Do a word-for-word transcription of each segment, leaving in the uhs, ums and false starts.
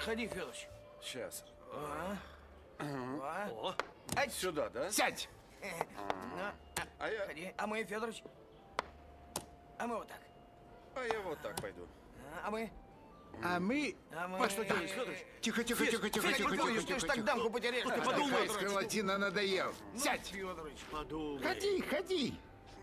Подходи, Федорович. Сейчас. А? А? О. Ай. Сюда, да? Сядь! Ну, А я... Ходи. А мы, Федорович? А мы вот так. А я вот так пойду. А мы? А мы... А мы... А что делаешь, Федорович? Тихо, тихо, Федь, тихо, тихо, Федь, тихо, подумаешь, тихо, ты ж тихо, так тихо. дамку потеряешь. Ты подумай, скарлатина надоел. Сядь! Федорович. Подумай. Ходи, ходи.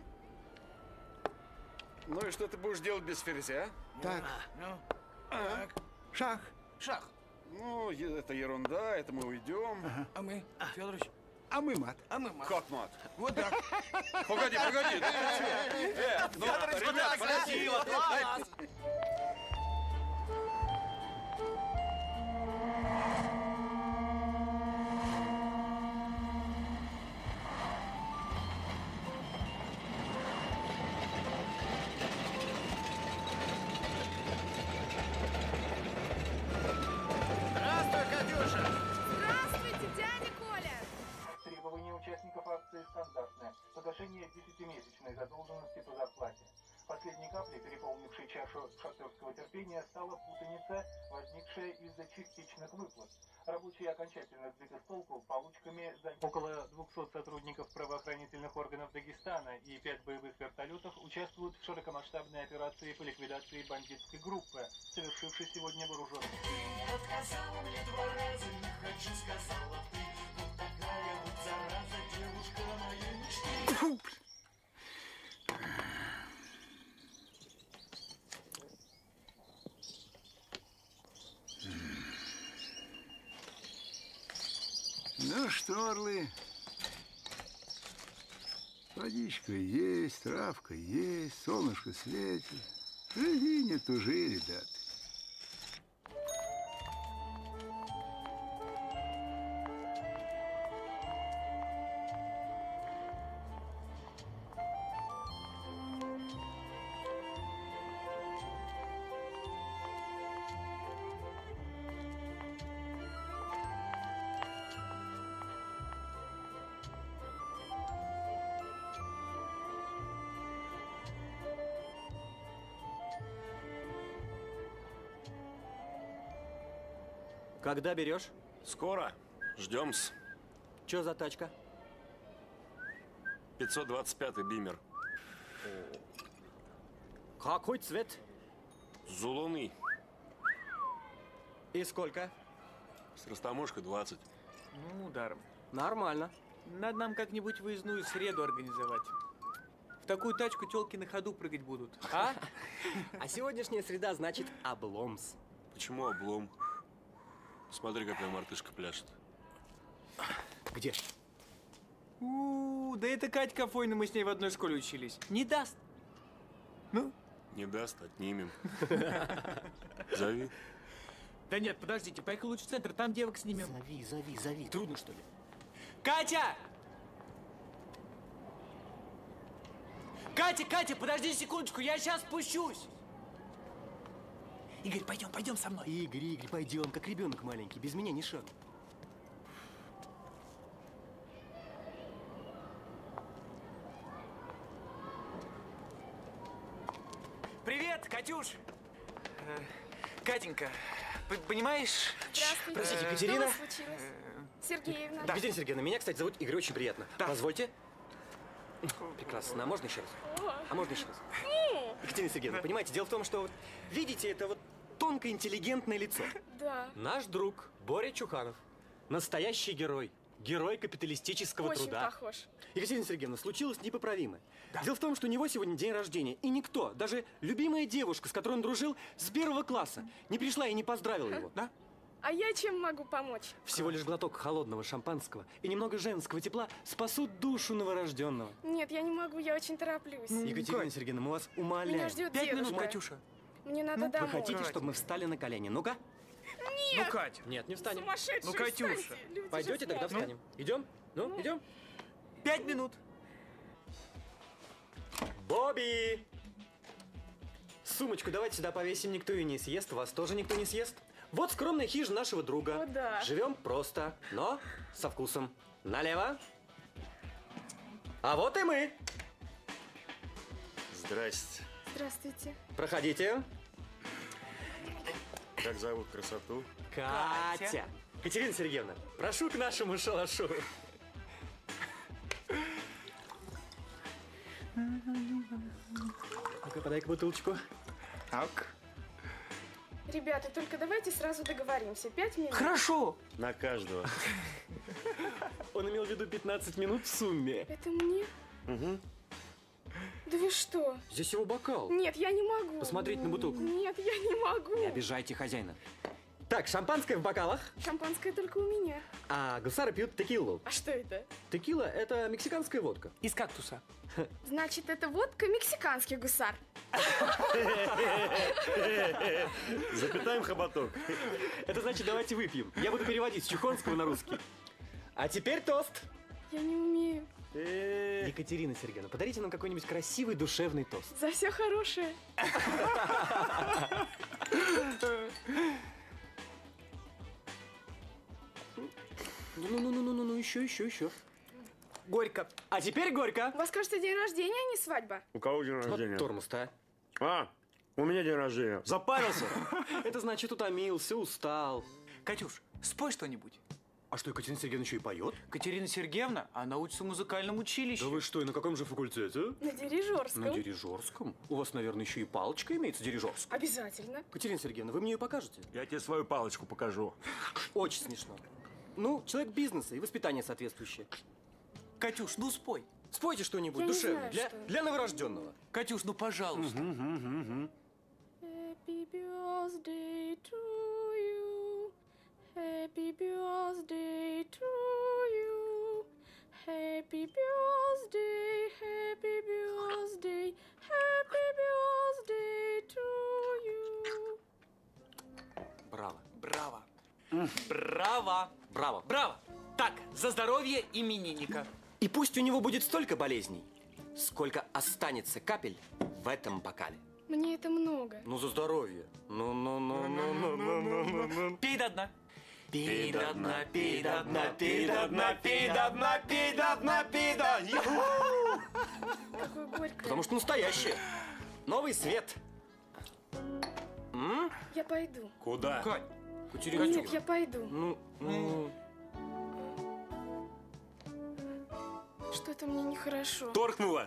Ну и что ты будешь делать без ферзя? Так, Ну, так. шах. Шах. Ну, е- это ерунда, это мы уйдем. А мы, Федорович? А мы мат. А мы мат. Как мат? Вот так. Погоди, погоди, ты чё? Э, ну, ребят, подожди, вот, дай- Здравствуй, Катюша. Здравствуйте, дядя Коля! Требования участников акции стандартные. Погашение десятимесячной задолженности по зарплате. Последней каплей, переполнившей чашу шахтерского терпения, стала путаница, возникшая из-за частичных выплат. Рабочие окончательно сбиты с толку получками за... Около двухсот сотрудников правоохранительных органов Дагестана и пять боевых вертолетов участвуют в широкомасштабной операции по ликвидации бандитской группы, совершившей сегодня вооруженный. Отказала мне два раза, не хочу, сказала ты. Вот такая вот зараза, девушка моей мечты. Ну что, орлы, водичка есть, травка есть, солнышко светит. Живи, не тужи, ребят. Когда берешь? Скоро. Ждем-с. Че за тачка? пятьсот двадцать пятый Бимер. Какой цвет? Зулуны. И сколько? С растаможкой двадцать. Ну, даром. Нормально. Надо нам как-нибудь выездную среду организовать. В такую тачку тёлки на ходу прыгать будут. А? А сегодняшняя среда значит обломс. Почему облом? Смотри, какая мартышка пляшет. Где? У, да это Катька Фойна, мы с ней в одной школе учились. Не даст. Ну? Не даст, отнимем. Зови. Да нет, подождите, поехали лучше в центр, там девок снимем. Зови, зови, зови. Трудно, что ли? Катя! Катя, Катя, подожди секундочку, я сейчас спущусь. Игорь, пойдем, пойдем со мной. Игорь, Игорь, пойдем, как ребенок маленький, без меня ни шагу. Привет, Катюш. Э, Катенька, п- понимаешь? Здравствуйте. Простите, Что Екатерина? у вас случилось? Сергеевна. Екатерина Сергеевна, меня, кстати, зовут Игорь, очень приятно. Да. Позвольте. Прекрасно. А можно еще раз? А можно еще раз? Екатерина Сергеевна, понимаете, дело в том, что, вот, видите, это вот тонкое, интеллигентное лицо. Да. Наш друг Боря Чуханов. Настоящий герой. Герой капиталистического Очень труда. похож. Екатерина Сергеевна, случилось непоправимое. Дело в том, что у него сегодня день рождения, и никто, даже любимая девушка, с которой он дружил с первого класса, не пришла и не поздравила его. Да? А я чем могу помочь? Всего лишь глоток холодного шампанского и немного женского тепла спасут душу новорожденного. Нет, я не могу, я очень тороплюсь. Екатерина Сергеевна, мы вас умоляем. Меня ждет Пять минут, дедушка. Катюша. Мне надо Вы домой. хотите, чтобы мы встали на колени? Ну-ка. Ну, Катя. Нет, не встанем. Сумасшедшие, Ну, Катюша. встаньте, люди же Пойдете, тогда смотрят. встанем. Идем? Ну, идем. Пять минут. Бобби! Сумочку давайте сюда повесим, никто ее не съест, вас тоже никто не съест. Вот скромная хижина нашего друга. О, да. Живем просто, но со вкусом. Налево. А вот и мы. Здрасте. Здравствуйте. Проходите. Как зовут красоту? Катя. Катерина Сергеевна, прошу к нашему шалашу. Ну-ка, подай-ка бутылочку. Так. Ребята, только давайте сразу договоримся. Пять минут. Хорошо. На каждого. Он имел в виду пятнадцать минут в сумме. Это мне? Угу. Да вы что? Здесь его бокал. Нет, я не могу. Посмотреть на бутылку. Нет, я не могу. Не обижайте хозяина. Так, шампанское в бокалах, Шампанское только у меня. а гусары пьют текилу. А что это? Текила – это мексиканская водка. Из кактуса. Значит, это водка мексиканских гусар. Запятаем хоботок. Это значит, давайте выпьем. Я буду переводить с чухонского на русский. А теперь тост. Я не умею. Екатерина Сергеевна, подарите нам какой-нибудь красивый душевный тост. За все хорошее. Ну-ну-ну-ну-ну, еще, еще, еще. Горько. А теперь горько. У вас, кажется, день рождения, а не свадьба. У кого день рождения? Вот тормоз-то, А, у меня день рождения. Запарился? а. Это значит, утомился, устал. Катюш, спой что-нибудь. А что, Екатерина Сергеевна еще и поет? Катерина Сергеевна, она учится в музыкальном училище. Да вы что, и на каком же факультете? На дирижерском. На дирижерском? У вас, наверное, еще и палочка имеется дирижерская. Обязательно. Катерина Сергеевна, вы мне ее покажете? Я тебе свою палочку покажу. Очень смешно. Ну, человек бизнеса и воспитание соответствующее. Катюш, ну спой. Спойте что-нибудь Я не душевное знаю, для, что. для новорожденного. Катюш, ну пожалуйста. Happy birthday to you. Happy birthday to you. Happy birthday, happy birthday, happy birthday to you. Браво. Браво. Браво. Браво. Браво. Так, за здоровье именинника. И пусть у него будет столько болезней, сколько останется капель в этом бокале. Мне это много. Ну, за здоровье. Ну-ну-ну-ну-ну-ну-ну-ну. Пей до дна. Пей до дна, пей до дна, пей до дна, пей до дна, пей до дна, пей до дна. Какое горькое. Потому что настоящее. Новый свет. М? Я пойду. Куда? Кать, Катерина Нет, Сергеевна. я пойду. Ну, ну... Что-то мне нехорошо. Торкнула.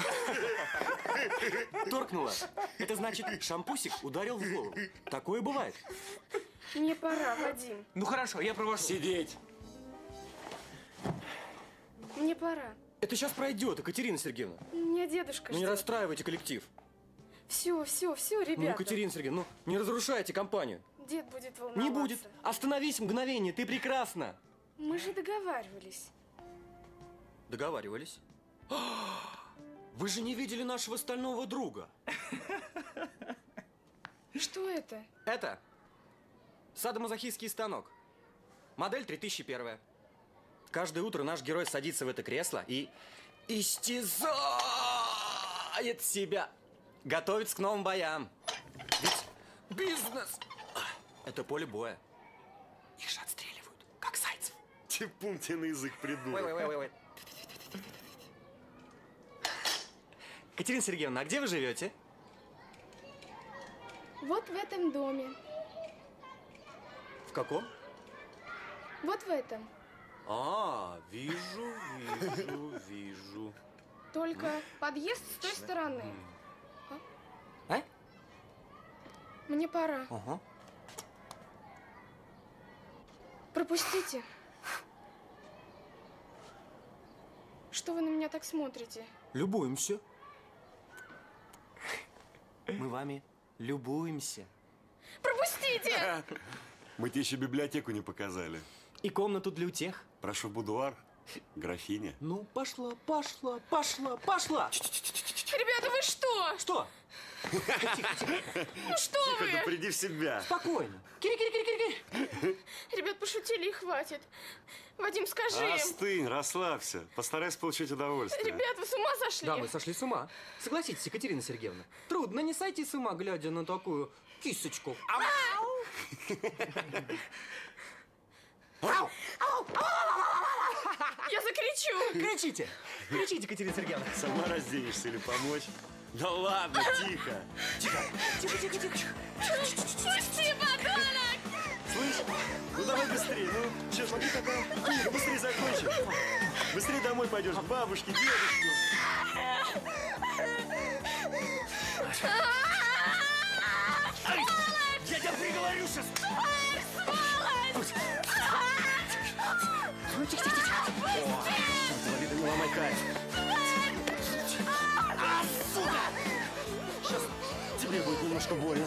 Торкнуло. Это значит, шампусик ударил в голову. Такое бывает. Мне пора, Вадим. ну хорошо, я провожу. Сидеть. Мне пора. Это сейчас пройдет, Екатерина Сергеевна. Меня дедушка Ну не ждет. расстраивайте коллектив. Все, все, все, Ну, ребята. Екатерина Сергеевна, ну не разрушайте компанию. Дед будет волноваться. Не будет. Остановись мгновение, ты прекрасна. Мы же договаривались. Договаривались. Вы же не видели нашего стального друга. Что это? Это садомазохистский станок. Модель три тысячи один. Каждое утро наш герой садится в это кресло и истязает себя. Готовится к новым боям. Ведь бизнес – это поле боя. Их же отстреливают, как зайцев. Типунтин язык придурок. Ой, ой, ой, ой. Катерина Сергеевна, а где вы живете? Вот в этом доме. В каком? Вот в этом. А, вижу, вижу, вижу. Только подъезд с той стороны. А? Мне пора. Ага. Пропустите. Что вы на меня так смотрите? Любуемся. Мы вами любуемся. Пропустите! Мы тебе еще библиотеку не показали. И комнату для утех. Прошу в будуар, графиня. Ну, пошла, пошла, пошла, пошла. Ребята, вы что? Что? Ну что вы? Да приди в себя. Спокойно. Кири-кири-кири-кири. Ребят, пошутили и хватит. Вадим, скажи им. Остынь, расслабься. Постарайся получить удовольствие. Ребят, вы с ума сошли? Да, мы сошли с ума. Согласитесь, Екатерина Сергеевна. Трудно не сойти с ума, глядя на такую кисочку. Я закричу. Кричите. Кричите, Екатерина Сергеевна. Сама разденешься или помочь? Да ладно, тихо. Пусти, подонок! Слышь, ну давай быстрее, ну. Че, смотри, какая книга, быстрее закончи. Быстрее домой пойдешь, к бабушке, дедушке. Я тебя приговорю сейчас! Ну, тихо, тихо, тихо. О, этого вида не ломай кайф. А, сука! Сейчас тебе будет немножко больно.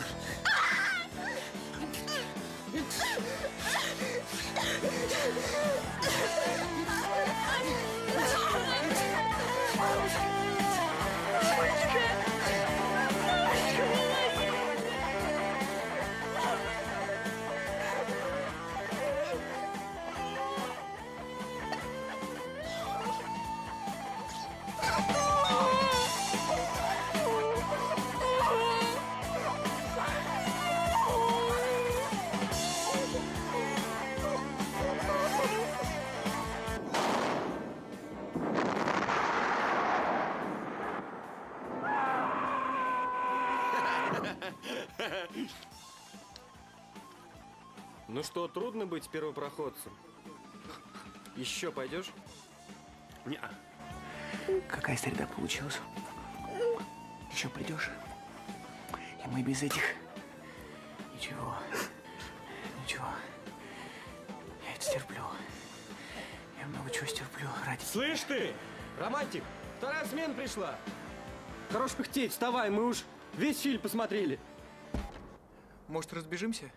Ну что, трудно быть первопроходцем? Еще пойдешь? Не-а. Какая среда получилась? Еще придешь? И мы без этих... Ничего. Ничего. Я это стерплю. Я много чего стерплю ради... Слышь ты, романтик, вторая смена пришла. Хорош пыхтеть, вставай, мы уж весь фильм посмотрели. Может, разбежимся?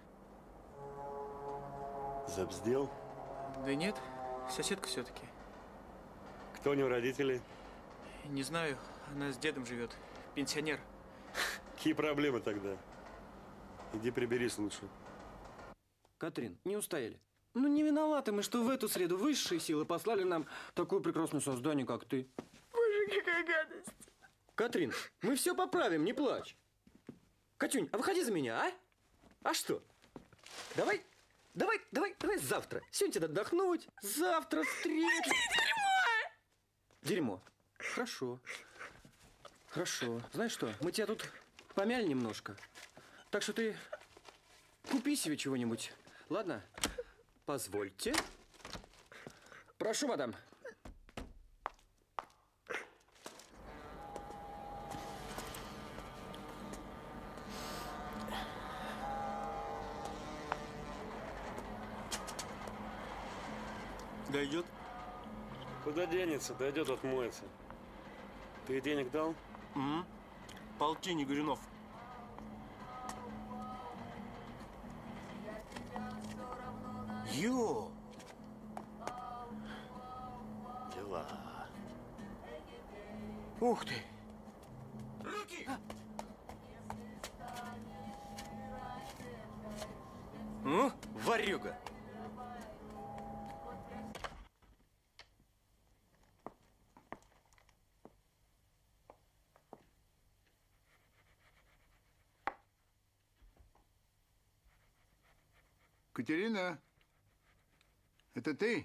Забздел? Да нет, соседка все-таки. Кто у него родители? Не знаю, она с дедом живет. Пенсионер. Какие проблемы тогда? Иди приберись лучше. Катрин, не устояли. Ну не виноваты мы, что в эту среду высшие силы послали нам такое прекрасное создание, как ты. Боже, какая гадость. Катрин, мы все поправим, не плачь. Катюнь, а выходи за меня, а? А что? Давай, давай, давай, давай завтра. Сегодня надо отдохнуть, завтра встретим. Дерьмо! Дерьмо. Хорошо. Хорошо. Знаешь что, мы тебя тут помяли немножко. Так что ты купи себе чего-нибудь. Ладно? Позвольте. Прошу, мадам. Дойдет? Куда денется? Дойдет, отмоется. Ты денег дал? Угу. Полтинник, Горюнов. Ё! Дела. Ух ты! Ну, ворюга. Катерина, это ты?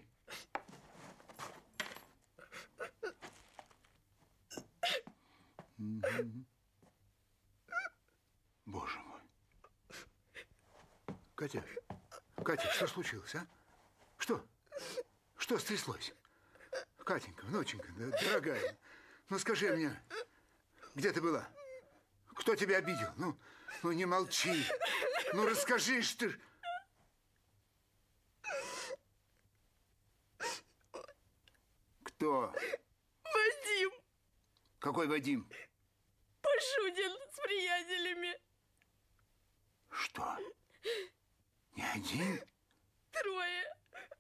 Мгм. Боже мой. Катя, Катя, что случилось, а? Что? Что стряслось? Катенька, внученька, да, дорогая, ну скажи мне, где ты была? Кто тебя обидел? Ну, ну не молчи. Ну расскажи, что... Кто? Вадим Какой Вадим? Пашутин с приятелями. Что? Не один? Трое.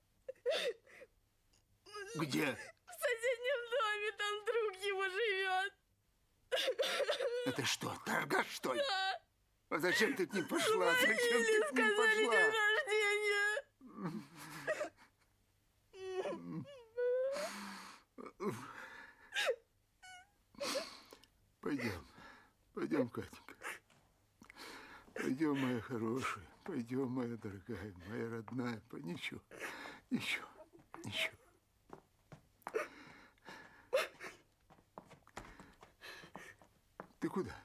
Где? В соседнем доме, там друг его живет. Это что, торгаш, что ли? Да. А зачем ты к ним пошла? Зачем Звонили, ты к ним сказали день пошла? рождения. Пойдем, пойдем, Катенька. Пойдем, моя хорошая, пойдем, моя дорогая, моя родная. По- Ничего, ничего, ничего. Ты куда?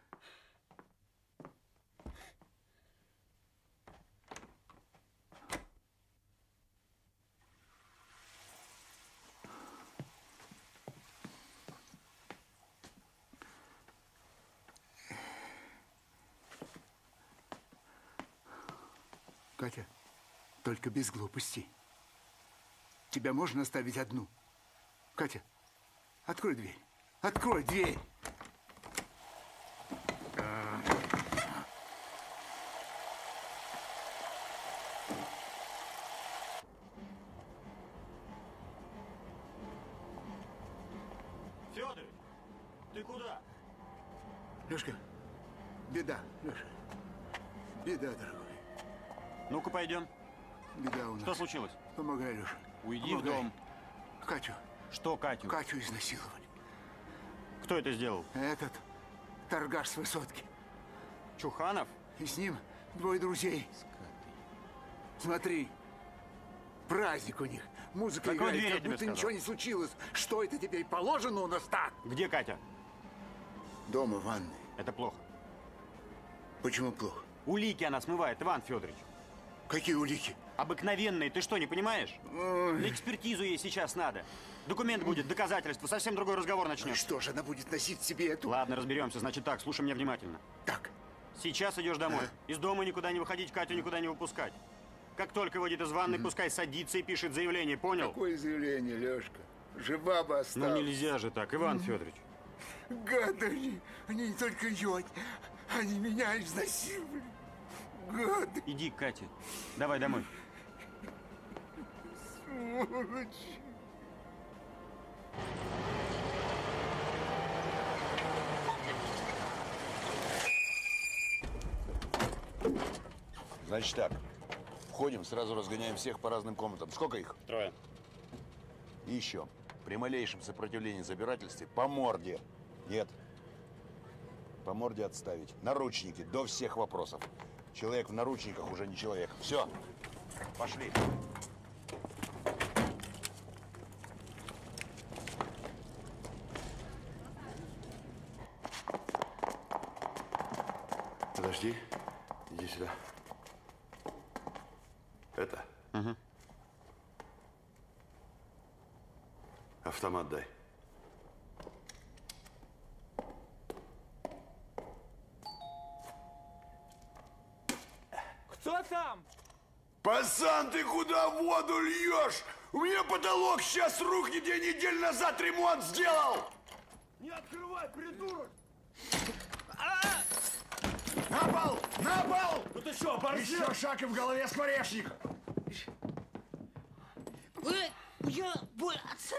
Катя, только без глупостей. Тебя можно оставить одну? Катя, открой дверь. Открой дверь. Федор, ты куда? Лешка, беда, Леша. Беда, дорогой. Ну-ка, пойдем. Беда у нас. Что случилось? Помогай, Леша. Уйди Помогай. в дом. Катю. Что Катю? Катю изнасиловали. Кто это сделал? Этот торгаш с высотки. Чуханов? И с ним двое друзей. Смотри, праздник у них. Музыка Закрой играет, дверь, я как тебе будто сказал. ничего не случилось. Что это теперь положено у нас так? Где Катя? Дома, в ванной. Это плохо. Почему плохо? Улики она смывает, Иван Федорович. Какие улики? Обыкновенные, ты что, не понимаешь? Ой. На экспертизу ей сейчас надо. Документ будет, доказательство, совсем другой разговор начнется. Что же она будет носить себе эту? Ладно, разберемся. Значит так, слушай меня внимательно. Так. Сейчас идешь домой. Из дома никуда не выходить, Катю никуда не выпускать. Как только выйдет из ванной, пускай садится и пишет заявление, понял? Какое заявление, Лешка? Жива бы осталась. Ну нельзя же так, Иван Федорович. Гады они. Они не только ее, они меня изнасиловали. Гады. Иди к Кате. Давай домой. Сволочи. Значит так. Входим, сразу разгоняем всех по разным комнатам. Сколько их? Трое. И еще. При малейшем сопротивлении забирательстве по морде. Нет. По морде отставить. Наручники до всех вопросов. Человек в наручниках уже не человек. Все. Пошли. Подожди. Иди сюда. Это? Угу. Автомат дай. Кто там? Пацан, ты куда воду льешь? У меня потолок сейчас рухнет, я неделю назад ремонт сделал! Не открывай, придурок! На пол! На пол! Ну ты что, борзел? Еще шаг и в голове скворечник! Я бояться.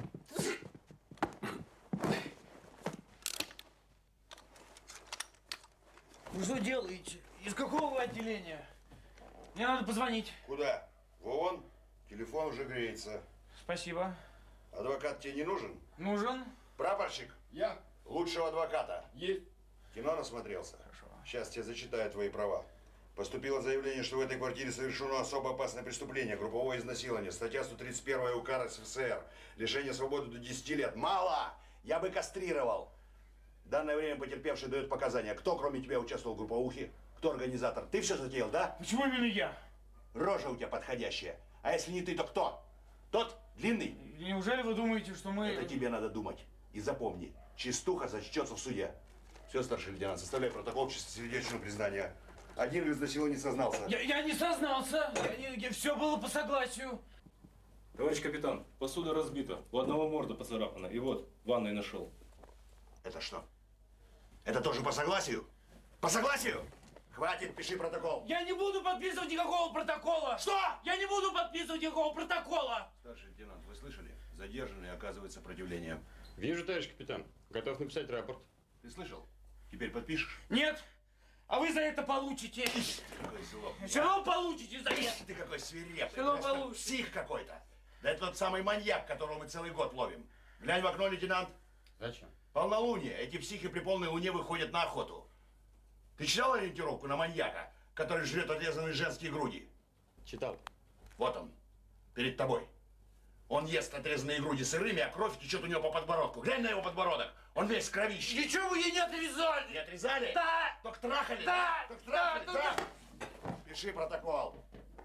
Вы что делаете? Из какого вы отделения? Мне надо позвонить. Куда? Вон, телефон уже греется. Спасибо. Адвокат тебе не нужен? Нужен. Прапорщик? Я. Лучшего адвоката. Есть. Кино насмотрелся? Хорошо. Сейчас тебе зачитаю твои права. Поступило заявление, что в этой квартире совершено особо опасное преступление, групповое изнасилование. Статья сто тридцать первая УК РСФСР. Лишение свободы до десяти лет. Мало! Я бы кастрировал. В данное время потерпевший дает показания. Кто, кроме тебя, участвовал в групповухе? Кто организатор? Ты все затеял, да? Почему именно я? Рожа у тебя подходящая. А если не ты, то кто? Тот длинный? Неужели вы думаете, что мы... Это тебе надо думать. И запомни, чистуха зачтется в суде. Все, старший лейтенант, составляй протокол чистосердечного признания. Один в изнасиловании сознался. Я, я не сознался. Я не- я- все было по согласию. Товарищ капитан, посуда разбита, у одного морда поцарапана, и вот, в ванной нашел. Это что? Это тоже по согласию? По согласию? Хватит, пиши протокол. Я не буду подписывать никакого протокола. Что? Я не буду подписывать никакого протокола. Старший лейтенант, вы слышали? Задержанный оказывает сопротивление. Вижу, товарищ капитан. Готов написать рапорт. Ты слышал? Теперь подпишешь? Нет. А вы за это получите. Какой злоб. Все равно получите за это. Ты какой свирепый. Все равно Просто получите. псих какой-то. Да это тот самый маньяк, которого мы целый год ловим. Глянь в окно, лейтенант. Зачем? Полнолуние. Эти психи при полной луне выходят на охоту. Ты читал ориентировку на маньяка, который жрет отрезанные женские груди? Читал. Вот он, перед тобой. Он ест отрезанные груди сырыми, а кровь течет у него по подбородку. Глянь на его подбородок. Он весь в кровище. Ничего вы ей не отрезали! Не отрезали? Да! Только трахали? Да! Только трахали, Да, да? да, Пиши протокол.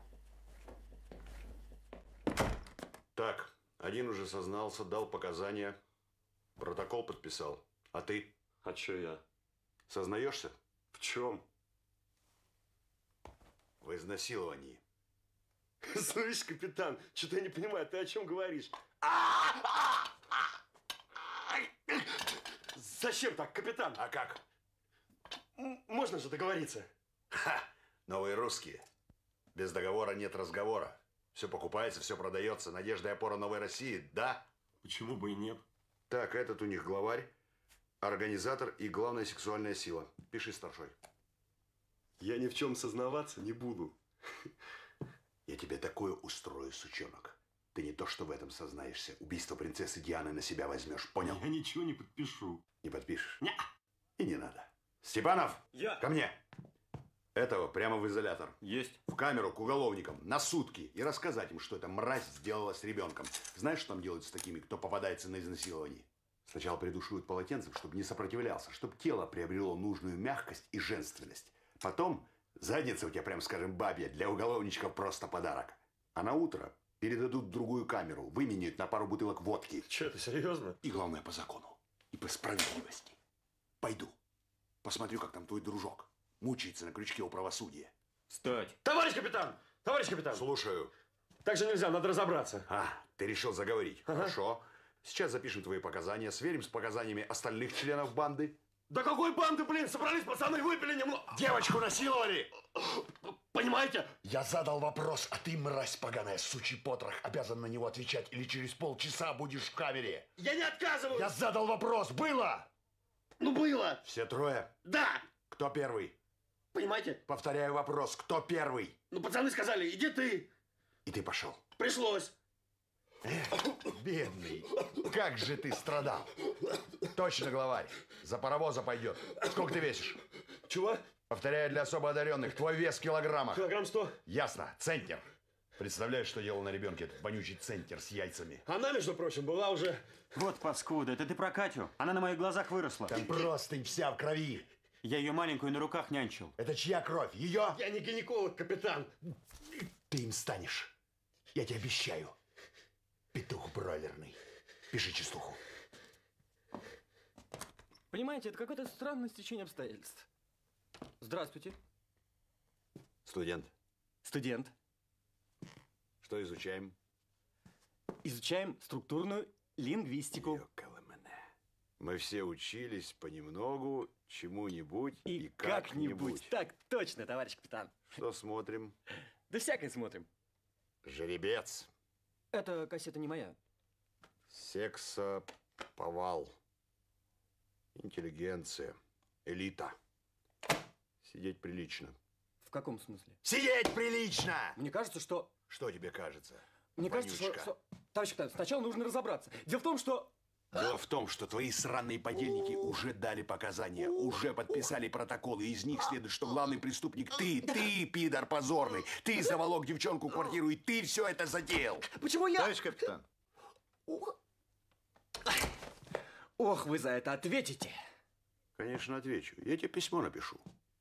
Так, один уже сознался, дал показания, протокол подписал. А ты? А чё я? Сознаешься? В чем? В изнасиловании. Слышь, капитан, что-то я не понимаю, ты о чем говоришь? Зачем так, капитан? А как? М- Можно же договориться. Ха! Новые русские. Без договора нет разговора. Все покупается, все продается. Надежда и опора новой России, да? Почему бы и нет? Так, этот у них главарь, организатор и главная сексуальная сила. Пиши, старшой. Я ни в чем сознаваться не буду. Я тебе такое устрою, сучонок. Ты не то что в этом сознаешься. Убийство принцессы Дианы на себя возьмешь. Понял? Я ничего не подпишу. Не подпишешь? Не. И не надо. Степанов! Я. Ко мне! Этого прямо в изолятор. Есть. В камеру к уголовникам на сутки. И рассказать им, что эта мразь сделала с ребенком. Знаешь, что там делают с такими, кто попадается на изнасилование? Сначала придушивают полотенцем, чтобы не сопротивлялся, чтобы тело приобрело нужную мягкость и женственность. Потом задница у тебя, прям скажем, бабья, для уголовничков просто подарок. А на утро передадут в другую камеру, выменяют на пару бутылок водки. Че, ты серьезно? И главное, по закону. И по справедливости. Пойду. Посмотрю, как там твой дружок мучается на крючке у правосудия. Стать. Товарищ капитан! Товарищ капитан! Слушаю. Так же нельзя, надо разобраться. А, ты решил заговорить. Ага. Хорошо. Сейчас запишем твои показания, сверим с показаниями остальных членов банды. Да какой банды, блин, собрались пацаны, выпили немного. Девочку насиловали! Понимаете? Я задал вопрос, а ты, мразь поганая, сучий потрох, обязан на него отвечать, или через полчаса будешь в камере. Я не отказываюсь. Я задал вопрос, было? Ну, было. Все трое? Да. Кто первый? Понимаете? Повторяю вопрос, кто первый? Ну, пацаны сказали, иди ты. И ты пошел. Пришлось. Эх, бедный, как же ты страдал. Точно, главарь, за паровоза пойдет. Сколько ты весишь? Чего? Повторяю для особо одаренных, твой вес в килограммах. Килограмм сто. Ясно, центнер. Представляешь, что делал на ребенке этот вонючий центнер с яйцами? Она, между прочим, была уже... Вот паскуда, это ты про Катю? Она на моих глазах выросла. Там простынь вся в крови. Я ее маленькую на руках нянчил. Это чья кровь? Ее? Я не гинеколог, капитан. Ты им станешь. Я тебе обещаю. Петух бройлерный. Пиши частуху. Понимаете, это какое-то странное стечение обстоятельств. Здравствуйте. Студент. Студент. Что изучаем? Изучаем структурную лингвистику. Ёкаламэне. Мы все учились понемногу, чему-нибудь и, И как-нибудь. как-нибудь. Так точно, товарищ капитан. Что смотрим? Да всякое смотрим. Жеребец. Эта кассета не моя. Сексоповал. Интеллигенция. Элита. Сидеть прилично. В каком смысле? Сидеть прилично! Мне кажется, что... Что тебе кажется? Мне кажется, что, вонючка? что... Товарищ капитан, сначала нужно разобраться. Дело в том, что... Дело в том, что твои сраные подельники уже дали показания, уже подписали протоколы. Из них следует, что главный преступник ты, ты, пидор позорный. Ты заволок девчонку в квартиру, и ты все это затеял. Почему я... Товарищ капитан. Ох, вы за это ответите. Конечно, отвечу. Я тебе письмо напишу.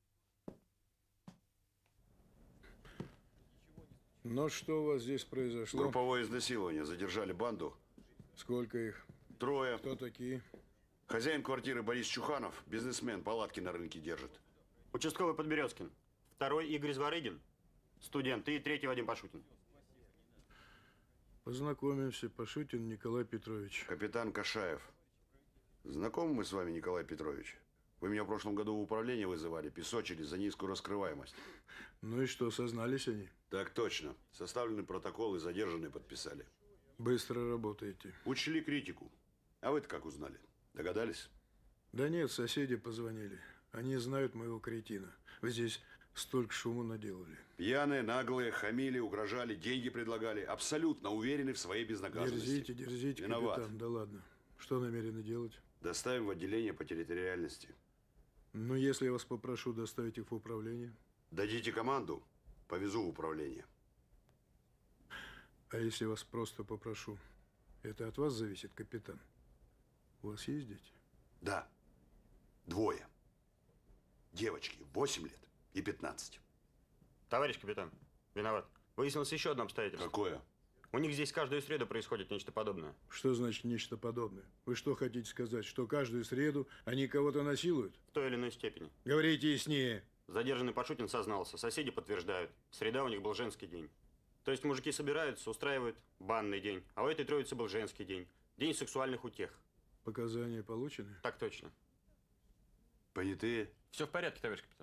Ну, что у вас здесь произошло? Групповое изнасилование. Задержали банду. Сколько их? Трое. Кто такие? Хозяин квартиры Борис Чуханов, бизнесмен, палатки на рынке держит. Участковый Подберезкин. Второй Игорь Зворыгин. Студент. И третий Вадим Пашутин. Познакомимся. Пашутин Николай Петрович. Капитан Кашаев. Знакомы мы с вами, Николай Петрович? Вы меня в прошлом году в управление вызывали, песочили за низкую раскрываемость. Ну и что, сознались они? Так точно. Составлены протоколы, задержанные подписали. Быстро работаете. Учли критику. А вы-то как узнали? Догадались? Да нет, соседи позвонили. Они знают моего кретина. Вы здесь столько шуму наделали. Пьяные, наглые, хамили, угрожали, деньги предлагали. Абсолютно уверены в своей безнаказанности. Дерзите, дерзите, Виноват. капитан. Да ладно. Что намерены делать? Доставим в отделение по территориальности. Ну, если я вас попрошу доставить их в управление. Дадите команду, повезу в управление. А если я вас просто попрошу? Это от вас зависит, капитан. У вас есть дети? Да. Двое. Девочки, восемь лет и пятнадцать. Товарищ капитан, виноват. Выяснилось еще одно обстоятельство. Какое? У них здесь каждую среду происходит нечто подобное. Что значит нечто подобное? Вы что хотите сказать, что каждую среду они кого-то насилуют? В той или иной степени. Говорите яснее. Задержанный Пашутин сознался. Соседи подтверждают. Среда у них был женский день. То есть мужики собираются, устраивают банный день. А у этой троицы был женский день. День сексуальных утех. Показания получены? Так точно. Понятые? Все в порядке, товарищ капитан.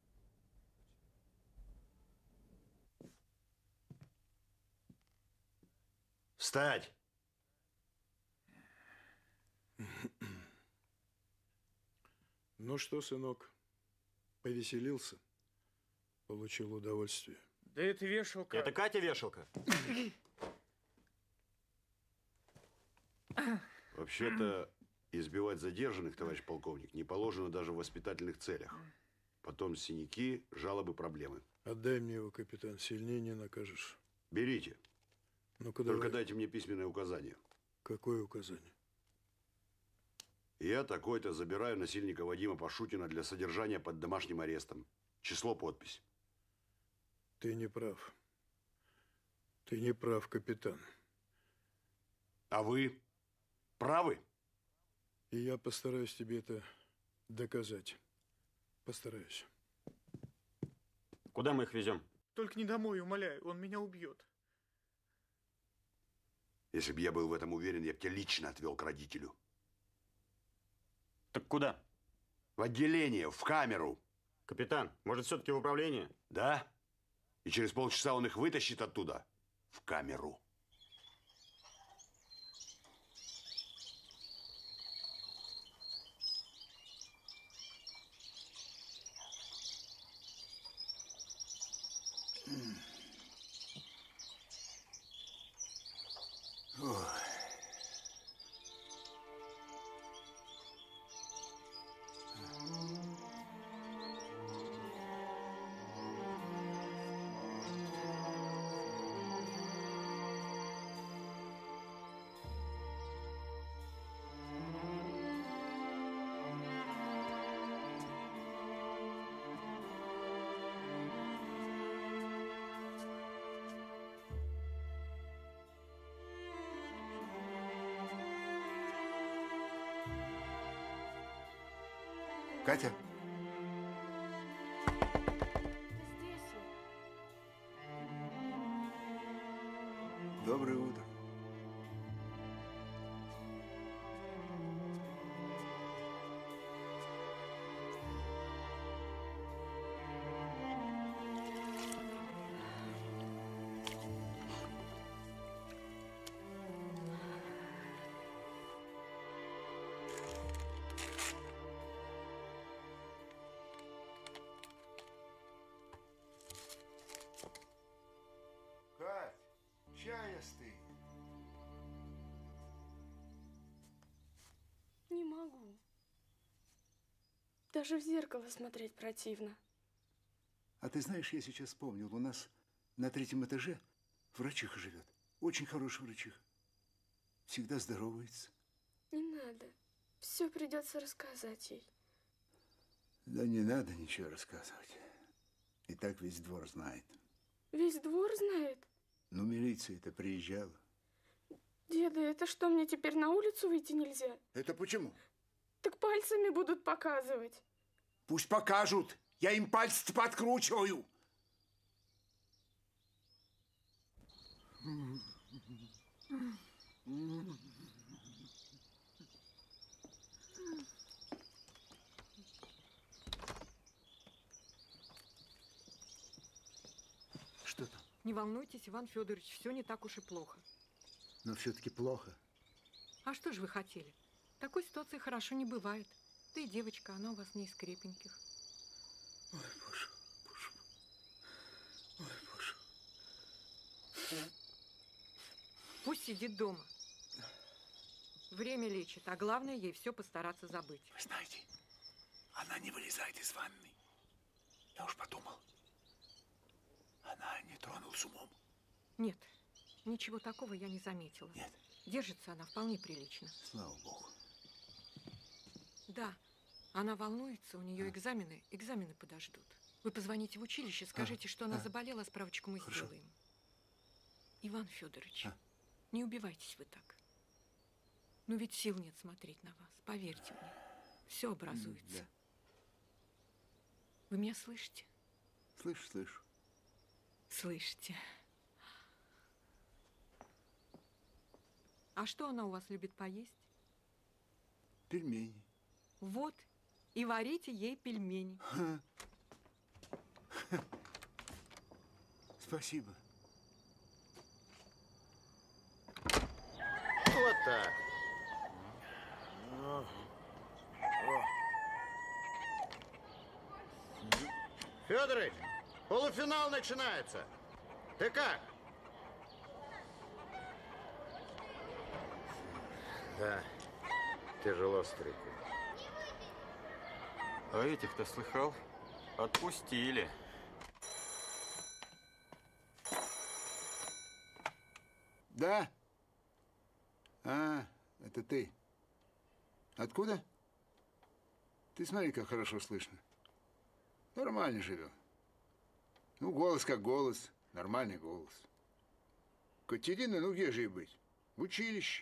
Встать! Ну что, сынок, повеселился? Получил удовольствие? Да это вешалка. Это Катя вешалка. Вообще-то избивать задержанных, товарищ полковник, не положено даже в воспитательных целях. Потом синяки, жалобы, проблемы. Отдай мне его, капитан, сильнее не накажешь. Берите. Ну-ка, Только давай. дайте мне письменное указание. Какое указание? Я такой-то забираю насильника Вадима Пашутина для содержания под домашним арестом. Число, подпись. Ты не прав. Ты не прав, капитан. А вы правы? И я постараюсь тебе это доказать. Постараюсь. Куда мы их везем? Только не домой, умоляю, он меня убьет. Если бы я был в этом уверен, я бы тебя лично отвел к родителю. Так куда? В отделение, в камеру. Капитан, может, все-таки в управление? Да. И через полчаса он их вытащит оттуда, в камеру. Ой. Катя? Здесь я. Доброе утро. Кать, чай остынет. Не могу. Даже в зеркало смотреть противно. А ты знаешь, я сейчас вспомнил, у нас на третьем этаже врачиха живет. Очень хорошая врачиха. Всегда здоровается. Не надо. Все придется рассказать ей. Да не надо ничего рассказывать. И так весь двор знает. Весь двор знает? Ну, милиция-то приезжала. Деда, это что, мне теперь на улицу выйти нельзя? Это почему? Так пальцами будут показывать. Пусть покажут. Я им пальцы подкручиваю. Что там? Не волнуйтесь, Иван Федорович, все не так уж и плохо. Но все-таки плохо. А что же вы хотели? В такой ситуации хорошо не бывает. Да и девочка, она у вас не из крепеньких. Ой, боже, боже. Ой, боже. Пусть сидит дома. Время лечит, а главное, ей все постараться забыть. Вы знаете, она не вылезает из ванны. Я уж подумал. Она не тронулась умом. Нет, ничего такого я не заметила. Нет? Держится она вполне прилично. Слава богу. Да, она волнуется, у нее экзамены, экзамены подождут. Вы позвоните в училище, скажите, что она а. заболела, справочку мы Хорошо. сделаем. Иван Федорович, А. не убивайтесь вы так. Ну ведь сил нет смотреть на вас, поверьте мне. Все образуется. Да. Вы меня слышите? Слышу, слышу. Слышите. А что она у вас любит поесть? Пельмени. Вот, и варите ей пельмени. Ха. Ха. Спасибо. Вот так. Федорович, полуфинал начинается. Ты как? Да, тяжело, старику. А этих-то слыхал? Отпустили. Да? А, это ты. Откуда? Ты смотри, как хорошо слышно. Нормально живем. Ну, голос как голос. Нормальный голос. Катерина, ну где же ей быть? В училище.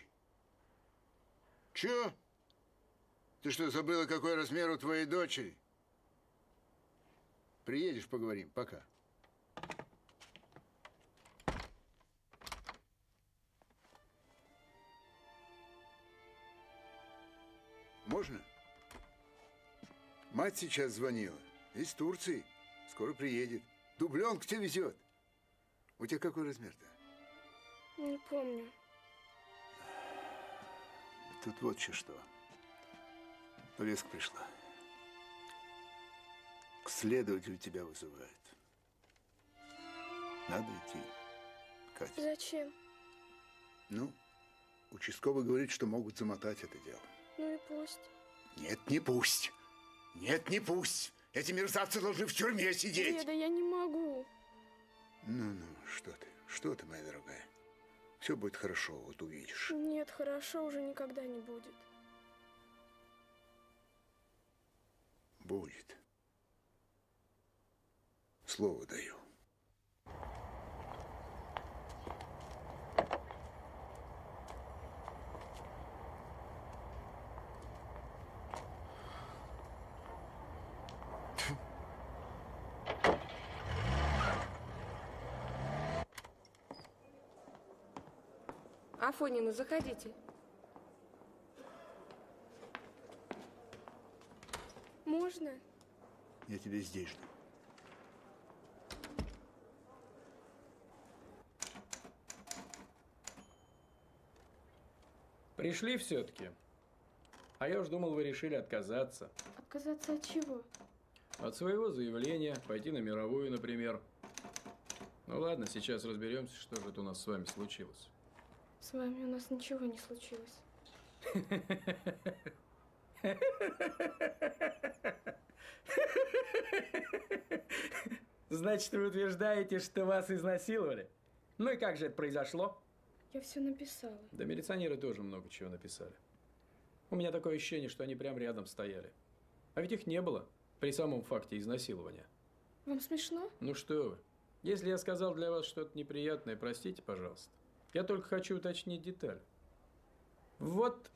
Чё? Ты что, забыла, какой размер у твоей дочери? Приедешь, поговорим. Пока. Можно? Мать сейчас звонила. Из Турции. Скоро приедет. Дубленку тебе везет. У тебя какой размер-то? Не помню. Тут вот еще что. Повестка пришла. К следователю тебя вызывают. Надо идти, Катя. Зачем? Ну, участковый говорит, что могут замотать это дело. Ну и пусть. Нет, не пусть. Нет, не пусть. Эти мерзавцы должны в тюрьме сидеть. Деда, я не могу. Ну-ну, что ты, что ты, моя дорогая. Все будет хорошо, вот увидишь. Нет, хорошо уже никогда не будет. Будет. Слово даю. Афонина, заходите. Можно? Я тебя здесь жду. Пришли все-таки. А я уж думал, вы решили отказаться. Отказаться от чего? От своего заявления, пойти на мировую, например. Ну ладно, сейчас разберемся, что же это у нас с вами случилось. С вами у нас ничего не случилось. Значит, вы утверждаете, что вас изнасиловали? Ну и как же это произошло? Я все написала. Да милиционеры тоже много чего написали. У меня такое ощущение, что они прям рядом стояли. А ведь их не было при самом факте изнасилования. Вам смешно? Ну что вы. Если я сказал для вас что-то неприятное, простите, пожалуйста. Я только хочу уточнить деталь. Вот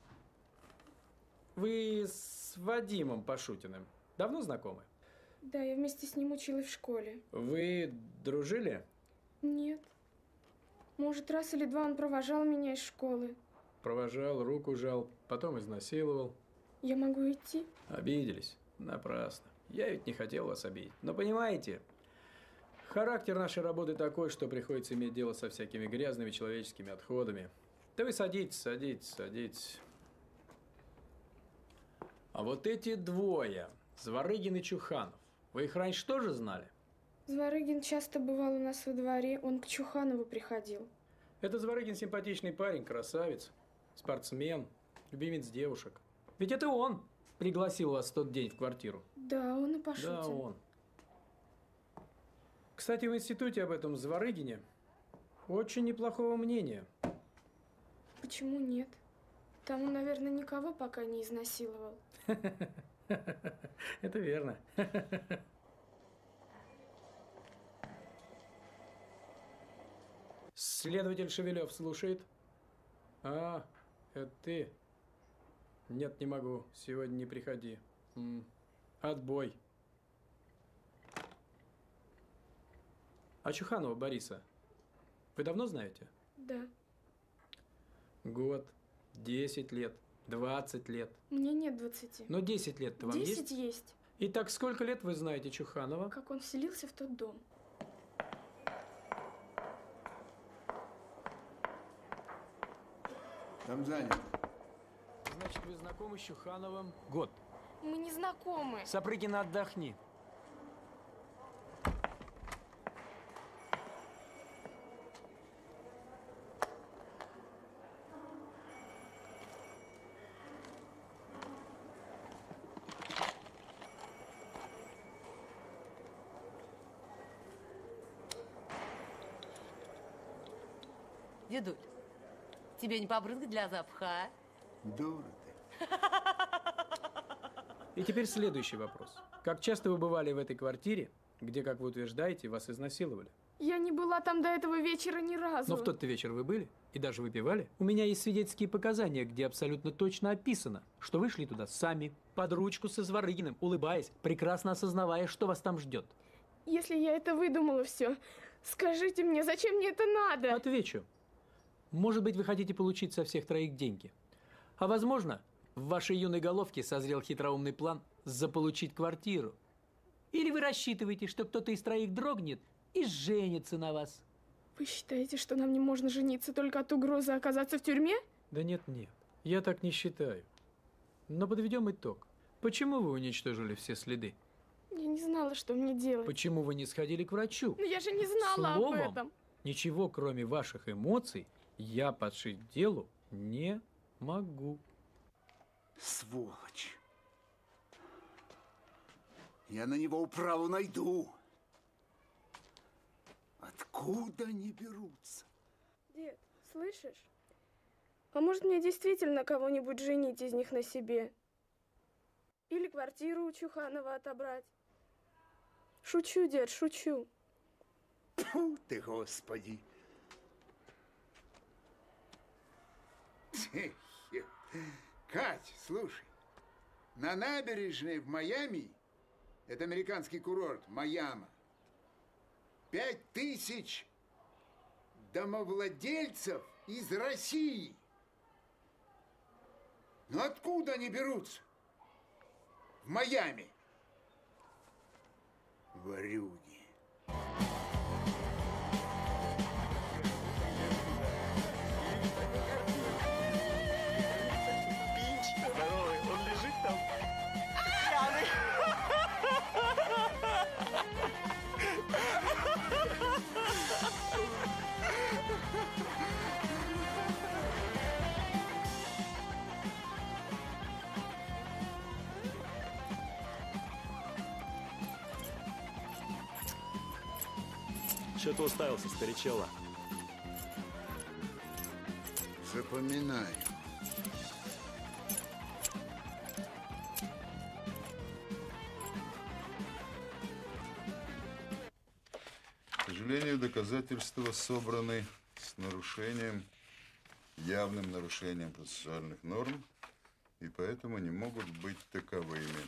вы с Вадимом Пашутиным давно знакомы? Да, я вместе с ним училась в школе. Вы дружили? Нет. Может, раз или два он провожал меня из школы. Провожал, руку жал, потом изнасиловал. Я могу идти? Обиделись. Напрасно. Я ведь не хотел вас обидеть. Но понимаете, характер нашей работы такой, что приходится иметь дело со всякими грязными человеческими отходами. Да вы садитесь, садитесь, садитесь. А вот эти двое, Зворыгин и Чуханов, вы их раньше тоже знали? Зворыгин часто бывал у нас во дворе, он к Чуханову приходил. Это Зворыгин симпатичный парень, красавец, спортсмен, любимец девушек. Ведь это он пригласил вас в тот день в квартиру. Да, он и Пашутин. Да, он. Кстати, в институте об этом Зворыгине очень неплохого мнения. Почему нет? Там он, наверное, никого пока не изнасиловал. Это верно. Следователь Шевелев слушает. А, это ты? Нет, не могу. Сегодня не приходи. М. Отбой. А Чуханова Бориса вы давно знаете? Да. Год, десять лет, двадцать лет. Мне нет двадцати. Но десять лет-то вам есть? Десять есть. Итак, сколько лет вы знаете Чуханова? Как он вселился в тот дом. Там занято. Значит, вы знакомы с Чухановым год. Мы не знакомы. Сапрыгина, отдохни. Дедуль, тебе не побрызгать для запаха, а? Дура ты. И теперь следующий вопрос. Как часто вы бывали в этой квартире, где, как вы утверждаете, вас изнасиловали? Я не была там до этого вечера ни разу. Но в тот-то вечер вы были и даже выпивали? У меня есть свидетельские показания, где абсолютно точно описано, что вы шли туда сами, под ручку со Зворыгиным, улыбаясь, прекрасно осознавая, что вас там ждет. Если я это выдумала все, скажите мне, зачем мне это надо? Отвечу. Может быть, вы хотите получить со всех троих деньги. А возможно, в вашей юной головке созрел хитроумный план заполучить квартиру. Или вы рассчитываете, что кто-то из троих дрогнет и женится на вас. Вы считаете, что нам не можно жениться только от угрозы оказаться в тюрьме? Да нет, нет. Я так не считаю. Но подведем итог. Почему вы уничтожили все следы? Я не знала, что мне делать. Почему вы не сходили к врачу? Но я же не знала Словом, об этом. Ничего, кроме ваших эмоций, я подшить делу не могу. Сволочь. Я на него управу найду. Откуда они берутся? Дед, слышишь? А может мне действительно кого-нибудь женить из них на себе? Или квартиру у Чуханова отобрать? Шучу, дед, шучу. Фу ты, Господи. Кать, слушай, на набережной в Майами, это американский курорт, Майами, пять тысяч домовладельцев из России. Ну откуда они берутся? В Майами. Ворюги. Здоровый, он лежит там пьяный. Че ты уставился, старичела? Запоминаю. К сожалению, доказательства собраны с нарушением, явным нарушением процессуальных норм, и поэтому не могут быть таковыми.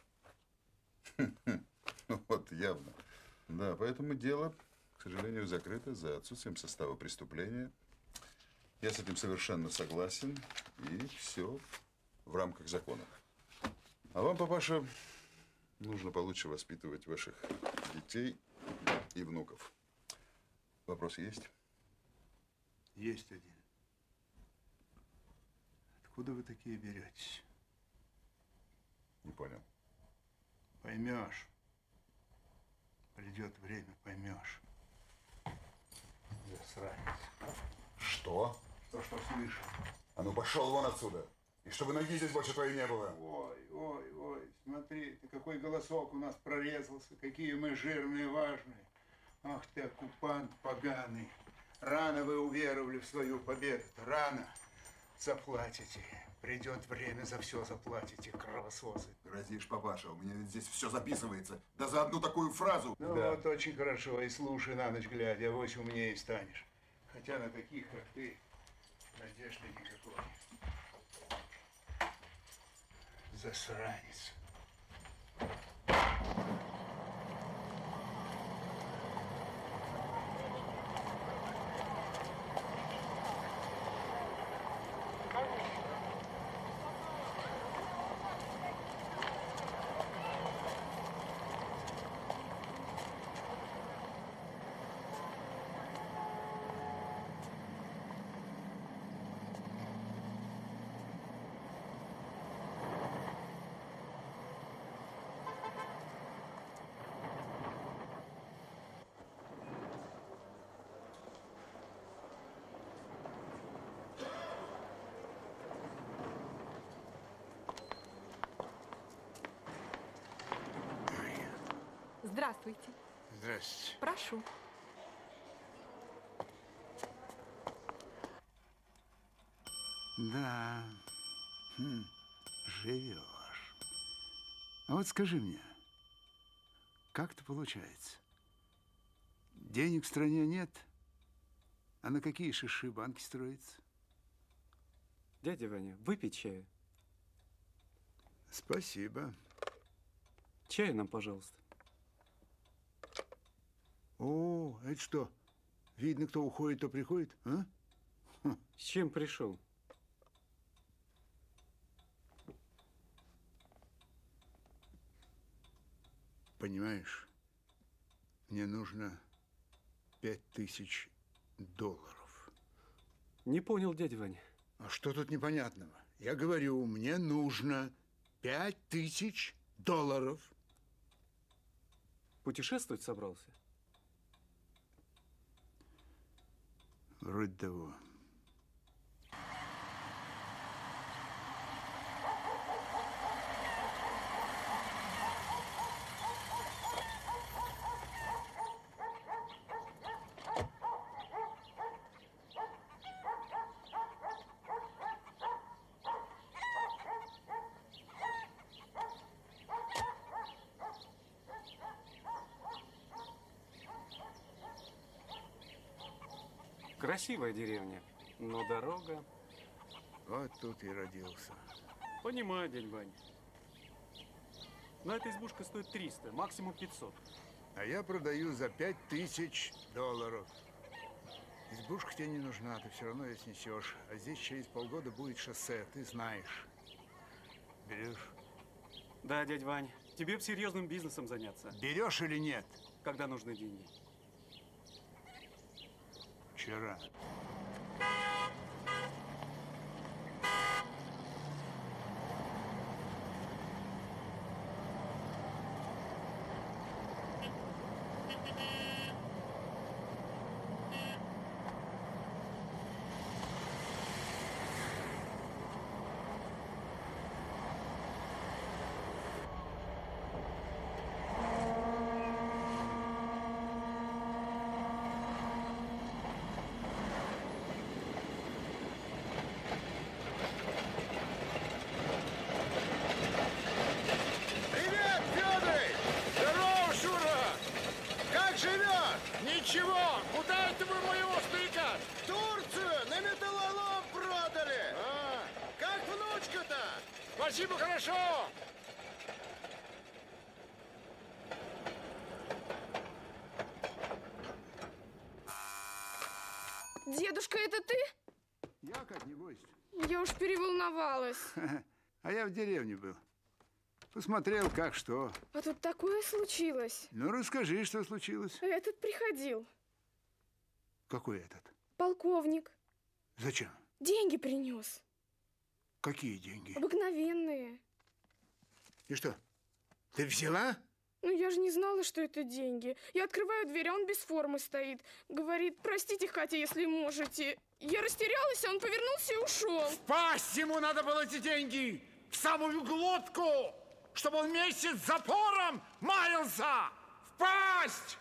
Ну вот, явно. Да, поэтому дело, к сожалению, закрыто за отсутствием состава преступления. Я с этим совершенно согласен, и все в рамках закона. А вам, папаша, нужно получше воспитывать ваших детей и внуков. Вопросы есть? Есть один. Откуда вы такие беретесь? Не понял. Поймешь. Придет время, поймешь. Засранец. Что? То, что слышал. А ну пошел вон отсюда. И чтобы ноги здесь больше твоей не было. Ой, ой, ой, смотри, ты какой голосок у нас прорезался, какие мы жирные, важные. Ах ты, оккупант поганый. Рано вы уверовали в свою победу, рано. Заплатите. Придет время, за все заплатите, кровососы. Грозишь, папаша, у меня ведь здесь все записывается. Да за одну такую фразу. Ну Да. вот, очень хорошо. И слушай на ночь глядя, авось умнее станешь. Хотя на таких, как ты, надежды никакой. Засранец. Здравствуйте. Здравствуйте. Прошу. Да, хм, живешь. А вот скажи мне, как это получается? Денег в стране нет, а на какие шиши банки строятся? Дядя Ваня, выпей чаю. Спасибо. Чаю нам, пожалуйста. О, это что? Видно, кто уходит, то приходит, а? Хм. С чем пришел? Понимаешь, мне нужно пять тысяч долларов. Не понял, дядя Ваня. А что тут непонятного? Я говорю, мне нужно пять тысяч долларов. Путешествовать собрался? Вроде того. Красивая деревня, но дорога... Вот тут и родился. Понимаю, дядь Ваня. Но эта избушка стоит триста, максимум пятьсот. А я продаю за пять тысяч долларов. Избушка тебе не нужна, ты все равно ее снесешь. А здесь через полгода будет шоссе, ты знаешь. Берешь? Да, дядь Вань, тебе б серьезным бизнесом заняться. Берешь или нет? Когда нужны деньги? Вчера. Привет, Фёдор! Здорово, Шура! Как живет? Ничего! Куда это вы моего старика? В Турцию! На металлолом продали! А, как внучка-то? Спасибо, хорошо! Дедушка, это ты? Я как не бойся. Я уж переволновалась. А я в деревне был. Посмотрел, как что. А тут такое случилось. Ну, расскажи, что случилось. Этот приходил. Какой этот? Полковник. Зачем? Деньги принес. Какие деньги? Обыкновенные. И что, ты взяла? Ну, я же не знала, что это деньги. Я открываю дверь, а он без формы стоит. Говорит, простите, Катя, если можете. Я растерялась, а он повернулся и ушел. Пасть ему надо было эти деньги! В самую глотку! Чтобы он месяц с запором маялся! В пасть!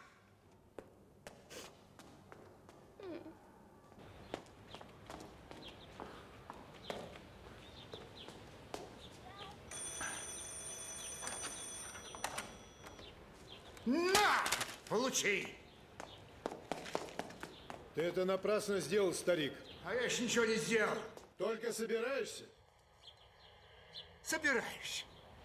На! Получи! Ты это напрасно сделал, старик. А я еще ничего не сделал. Только собираешься? Собираюсь.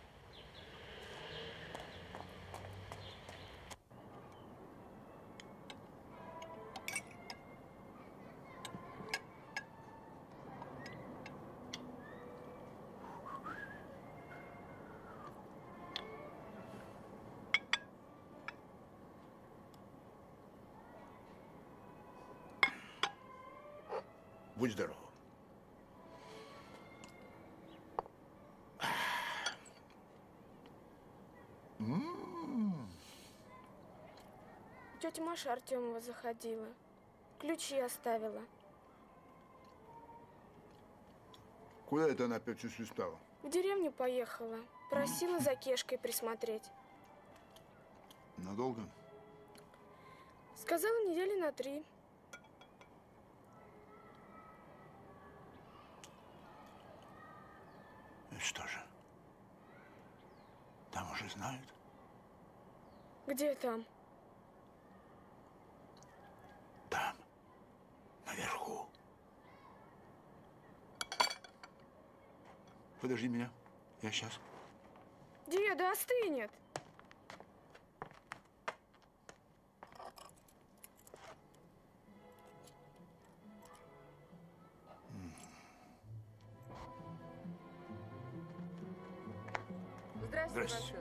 Будь здоров. М-м-м. Тетя Маша Артемова заходила. Ключи оставила. Куда это она опять все свистала? В деревню поехала. Просила за Кешкой присмотреть. Надолго? Сказала, недели на три. Что же? Там уже знают? Где там? Там. Наверху. Подожди меня. Я сейчас. Деда, остынет. Здравствуйте, Здравствуйте.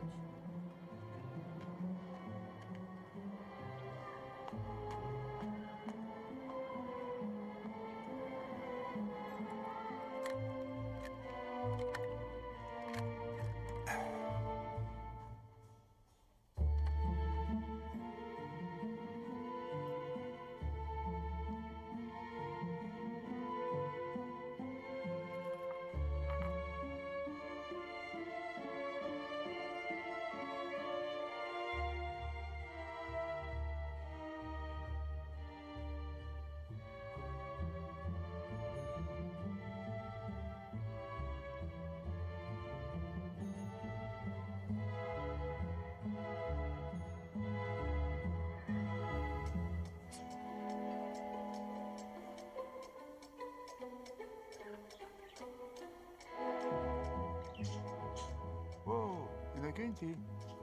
О, Иннокентий.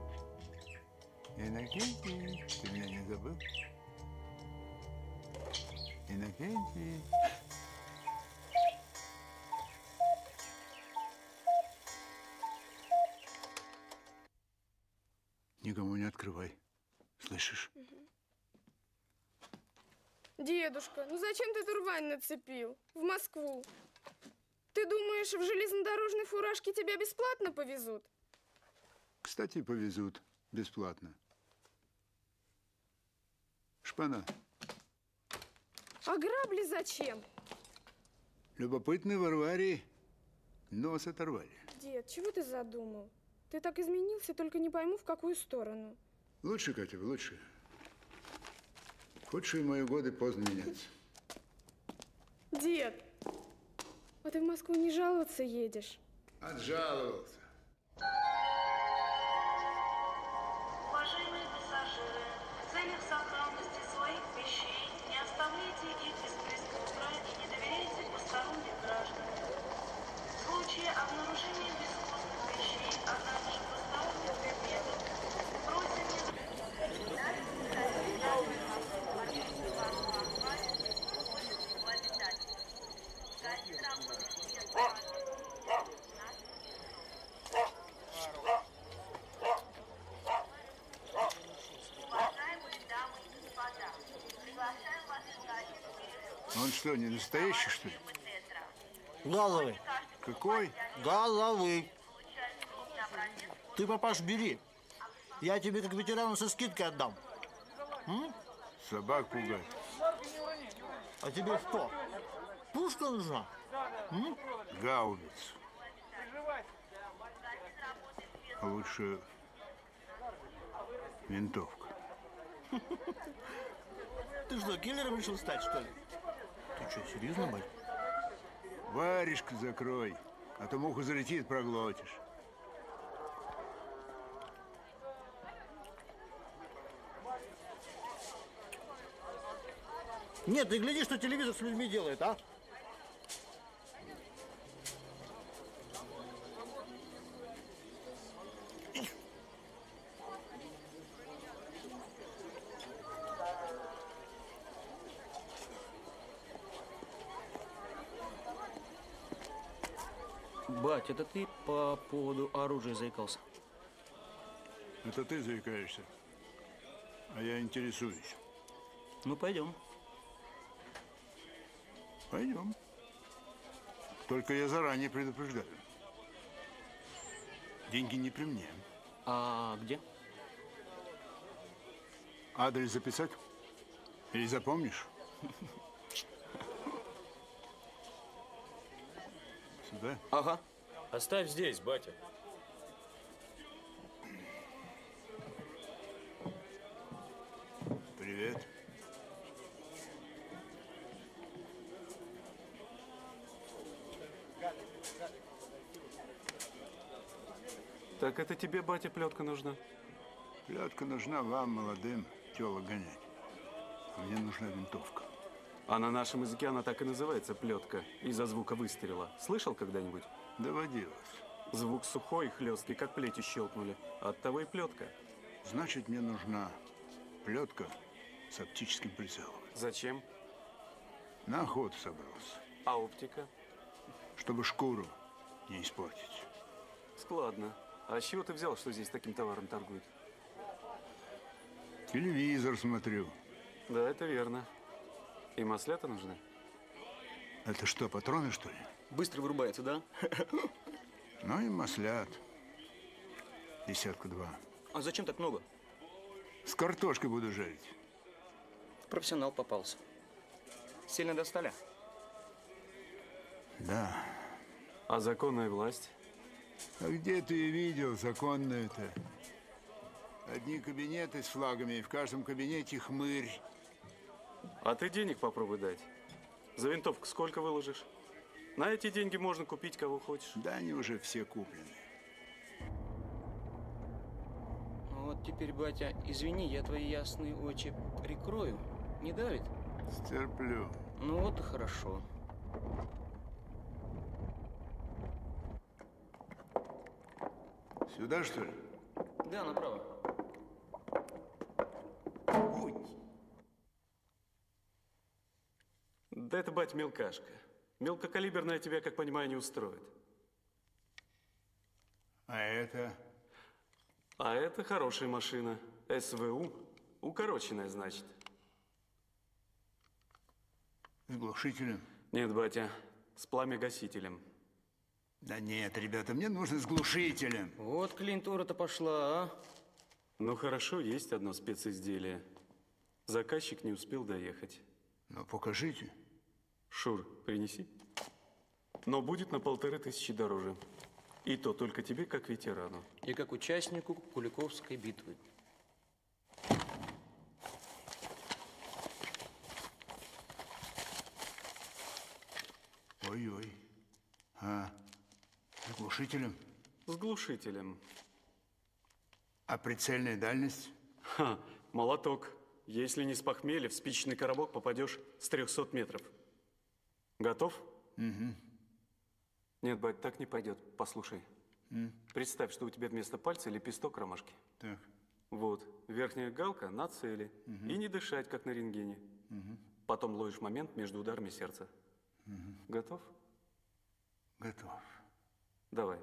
Иннокентий, ты меня не забыл? Иннокентий. Никому не открывай. Слышишь? Дедушка, ну зачем ты турбань нацепил? В Москву. Ты думаешь, в железнодорожной фуражке тебя бесплатно повезут? Кстати, повезут бесплатно. Шпана. А грабли зачем? Любопытной Варваре нос оторвали. Дед, чего ты задумал? Ты так изменился, только не пойму, в какую сторону. Лучше, Катя, лучше. Худшие мои годы поздно меняться. Дед, а ты в Москву не жаловаться едешь? Отжаловался. Уважаемые пассажиры, в целях сохранности своих вещей не оставляйте их без присмотра и не доверяйте посторонним гражданам. В случае обнаружения бесхозных вещей, а также посторонних предметов, просим не... Он что, не настоящий, что ли? Газовый. Какой? Газовый. Ты, папаш, бери. Я тебе как ветерану со скидкой отдам. М? Собак пугать. А тебе что? Пушка нужна? М? Гаубиц. А лучше винтовка. Ты что, киллером решил стать, что ли? Ты что, серьезно, бать? Варежку закрой, а то муха залетит, проглотишь. Нет, ты гляди, что телевизор с людьми делает, а? Бать, это ты по поводу оружия заикался? Это ты заикаешься, а я интересуюсь. Ну, пойдем. Пойдем. Только я заранее предупреждаю. Деньги не при мне. А где? Адрес записать? Или запомнишь? Сюда? Ага. Оставь здесь, батя. Привет. Так это тебе, батя, плетка нужна? Плетка нужна вам, молодым, тёлок гонять. А мне нужна винтовка. А на нашем языке она так и называется, плетка, из-за звука выстрела. Слышал когда-нибудь? Доводилось. Звук сухой и хлесткий, как плетью щелкнули. Оттого и плетка. Значит, мне нужна плетка с оптическим прицелом. Зачем? На охоту собрался. А оптика? Чтобы шкуру не испортить. Складно. А с чего ты взял, что здесь таким товаром торгуют? Телевизор смотрю. Да, это верно. И маслята нужны? Это что, патроны, что ли? Быстро вырубается, да? Ну и маслят. Десятку два. А зачем так много? С картошкой буду жарить. Профессионал попался. Сильно достали? Да. А законная власть? А где ты видел законную-то? Одни кабинеты с флагами, и в каждом кабинете хмырь. А ты денег попробуй дать. За винтовку сколько выложишь? На эти деньги можно купить кого хочешь. Да они уже все куплены. Вот теперь, батя, извини, я твои ясные очи прикрою. Не давит? Стерплю. Ну вот и хорошо. Сюда, что ли? Да, направо. Да это, бать, мелкашка. Мелкокалиберная тебя, как понимаю, не устроит. А это? А это хорошая машина. СВУ. Укороченная, значит. С глушителем? Нет, батя, с пламя-гасителем. Да нет, ребята, мне нужно с глушителем. Вот клиентура-то пошла, а? Ну хорошо, есть одно специзделие. Заказчик не успел доехать. Ну, покажите. Шур, принеси. Но будет на полторы тысячи дороже. И то только тебе, как ветерану. И как участнику Куликовской битвы. Ой-ой. А, с глушителем? С глушителем. А прицельная дальность? Ха, молоток. Если не с похмелья, в спичечный коробок попадешь с трехсот метров. Готов? Угу. Нет, бать, так не пойдет. Послушай. М? Представь, что у тебя вместо пальца лепесток ромашки. Так. Вот. Верхняя галка на цели. Угу. И не дышать, как на рентгене. Угу. Потом ловишь момент между ударами сердца. Угу. Готов? Готов. Давай.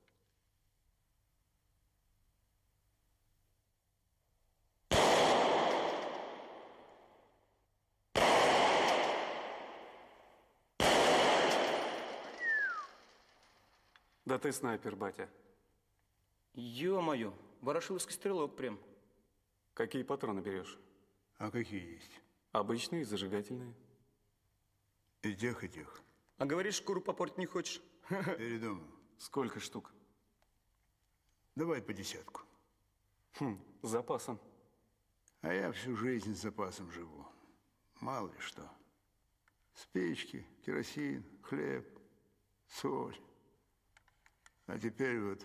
Да ты снайпер, батя. Ё-моё, ворошиловский стрелок прям. Какие патроны берешь? А какие есть? Обычные, зажигательные. И тех, и тех. А говоришь, шкуру попортить не хочешь? Передумал. Сколько штук? Давай по десятку. Хм, с запасом. А я всю жизнь с запасом живу. Мало ли что. Спички, керосин, хлеб, соль. А теперь вот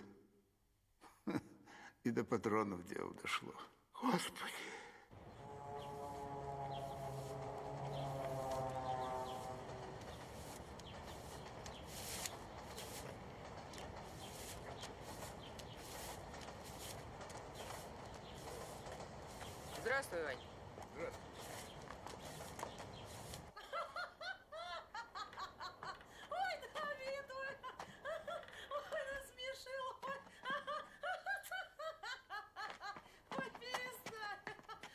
и до патронов дело дошло. Господи! Здравствуй, Вань. Здравствуй. Ой, Давид, ой, ой, насмешил, ой, ой, перестань.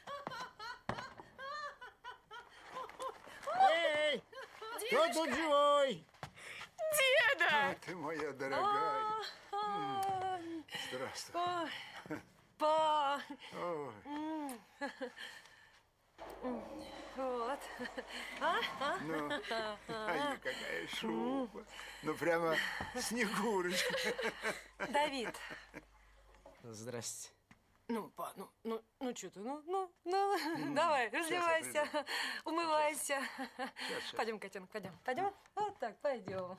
Эй, кто тут живой? А ты моя дорогая. М, Здравствуй. Па, па. Ой. М. Вот. А? А? Ну, ай, какая шуба. Ну, прямо Снегурочка. Давид. Здрасте. Ну, па, ну, ну, ну, что ты, ну, ну, ну, давай, Сейчас раздевайся, я умывайся. сейчас. Пойдем, котенок, пойдем, пойдем. Вот так, пойдем.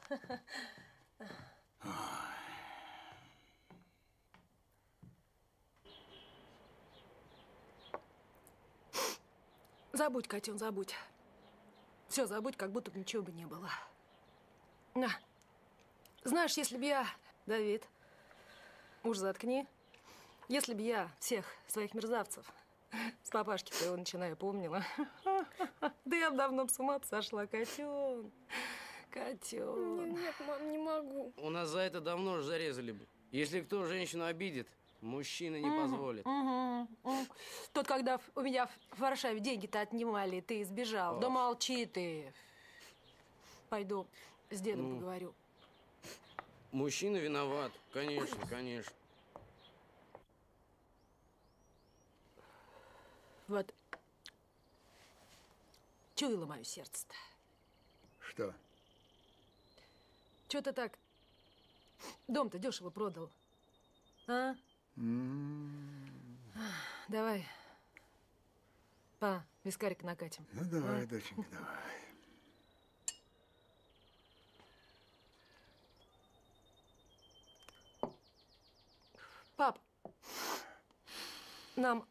Забудь, котен, забудь. Все, забудь, как будто бы ничего бы не было. На. Знаешь, если бы я, Давид, уж заткни, если бы я всех своих мерзавцев с папашки твоего начиная помнила, да я бы давно с ума сошла, котен. Котен. Нет, нет, мам, не могу. У нас за это давно уже зарезали бы. Если кто женщину обидит, мужчина не Мгм, позволит. мгм, мгм. Тот, когда в- у меня в Варшаве деньги-то отнимали, ты сбежал. Да Ох. молчи ты. Пойду с дедом Ну. поговорю. Мужчина виноват. Конечно, конечно. Вот. Чуяло мое сердце-то. Что? Чего ты так дом-то дешево продал? А? Давай. Па, вискарик накатим. Ну, давай, А? доченька, давай. Пап, нам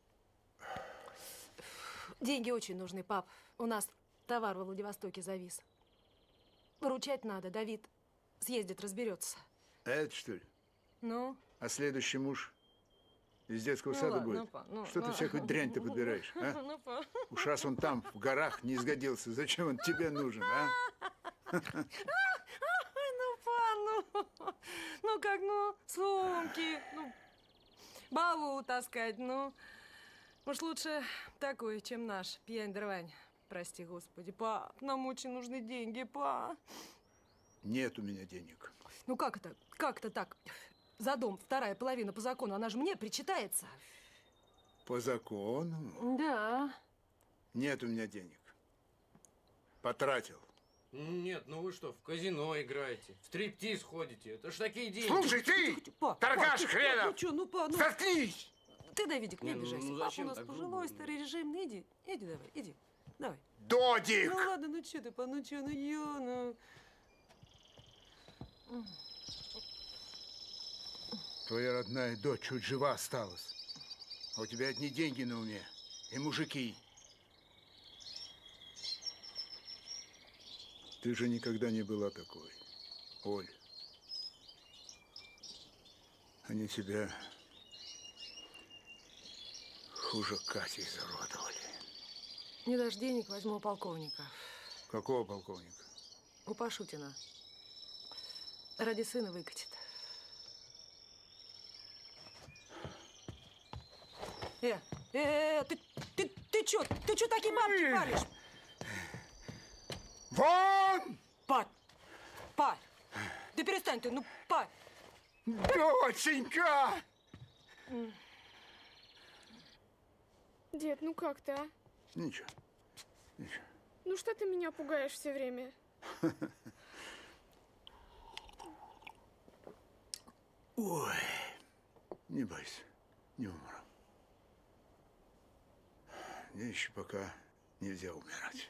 деньги очень нужны, пап. У нас товар во Владивостоке завис. Выручать надо, Давид съездит, разберется. А это что ли? Ну? А следующий муж из детского Ну сада ладно, будет? ну, па, ну, Что ты ну. всякую дрянь-то подбираешь, а? Ну, па. Уж раз он там, в горах, не сгодился, зачем он тебе нужен, а? Ой, ну, па, ну. Ну, как, ну, сумки, ну, балу таскать, ну. Уж лучше такой, чем наш пьянь-дрвань. Прости, Господи, па, нам очень нужны деньги, па. Нет у меня денег. Ну, как это? Как это так? За дом вторая половина по закону, она же мне причитается. По закону Да. нет у меня денег. Потратил. Нет, ну вы что, в казино играете, в стриптиз ходите. Это ж такие деньги. Слушай, ты, Па, торгаш па, ты- хренов! Ну, что, ну, па, ну. Заткнись! Ты, Давидик, не Не, ну, обижайся. ну, Папа у зачем нас так грубо? пожилой, старый режимный. Иди, иди давай, иди. Давай. Додик! Ну ладно, ну что ты, па, ну что, ну ё, ну. Твоя родная дочь чуть жива осталась. А у тебя одни деньги на уме. И мужики. Ты же никогда не была такой, Оль. Они тебя хуже Кати изуродовали. Не дашь денег, возьму у полковника. Какого полковника? У Пашутина. Ради сына выкатит. Э, э, э, ты, ты, ты чё? Ты чё такие бабки палишь? Вон! Пать! Пать! Да перестань ты, ну, пать! Доченька! Дед, ну как ты, а? Ничего, ничего. Ну что ты меня пугаешь все время? Ой, не бойся, не умру. Мне еще пока нельзя умирать.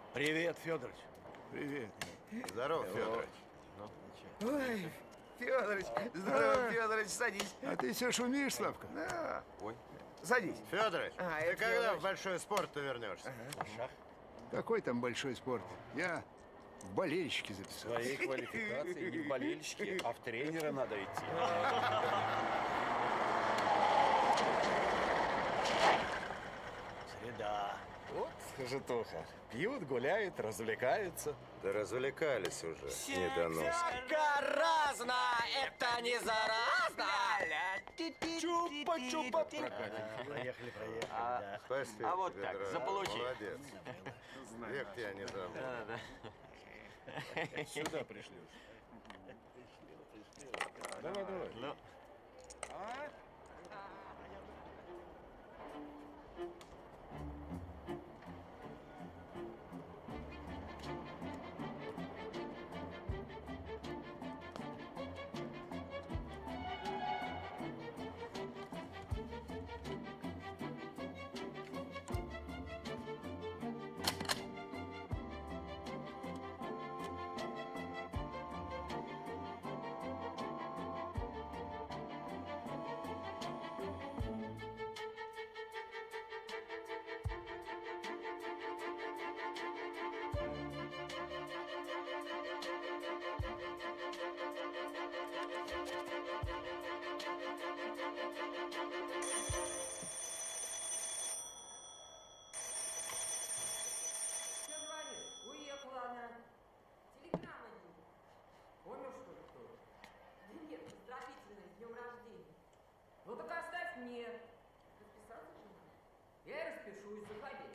Привет, Федорович. Привет. Здорово, Федорович. Ой, Федорович, здорово, Федорович, садись. А ты все шумишь, Славка? Да. Ой. Садись. Федорович, А, ты это когда Федорович. в большой спорт-то вернешься? Ага. Какой там большой спорт? Я в болельщики записал. Своей квалификации не в болельщики, а в тренера надо идти. Среда. Вот, житуха. Пьют, гуляют, развлекаются. Да развлекались уже, недоноски. Разно, это не заразно! Чупа-чупа. Проехали, проехали, А, да. Спасибо а вот тебе, так, дорогой. заполучи. Молодец. Век тебя не забыл. Да, да. Сюда пришлешь. Давай, давай. Ну. Уехала она. Телеграмма есть. Помнишь, что ли, кто? Да нет, поздравительная, с днем рождения. Ну так оставь мне. Расписаться же надо. Я и распишусь, заходи.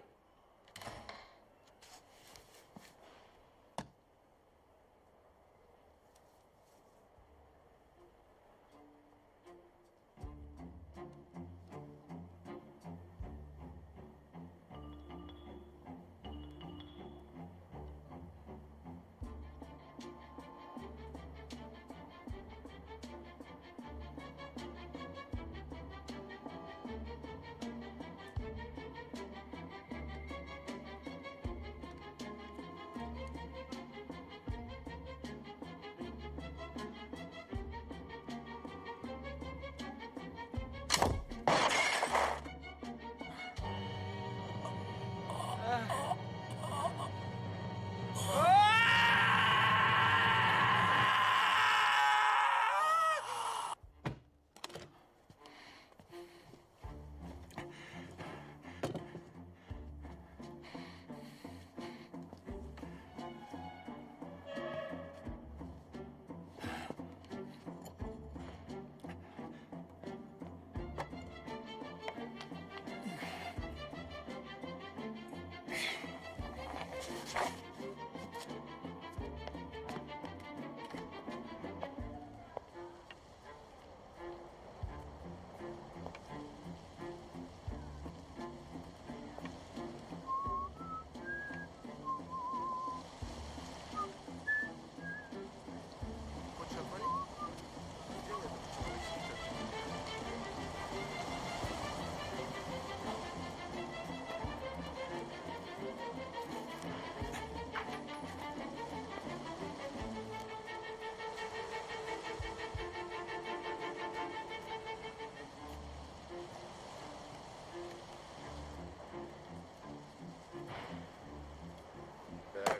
Так.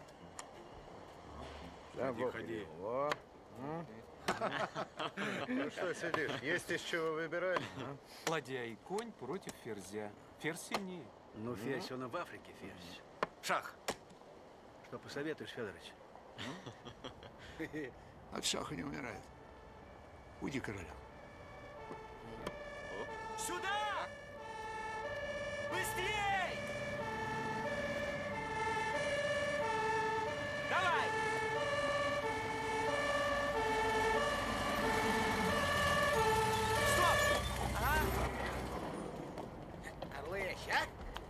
Да, Ходи, Бог ходи. велел. Во. М? Ну что сидишь? Есть из чего выбирать? а? Ладья и конь против ферзя. Ферзь сильнее. Ну, ферзь, он и в Африке ферзь. Шах! Что посоветуешь, Федорович? От шаха не умирает. Уйди, короля. Сюда! Быстрей! Давай! Стоп! Ага. Орлыч, а?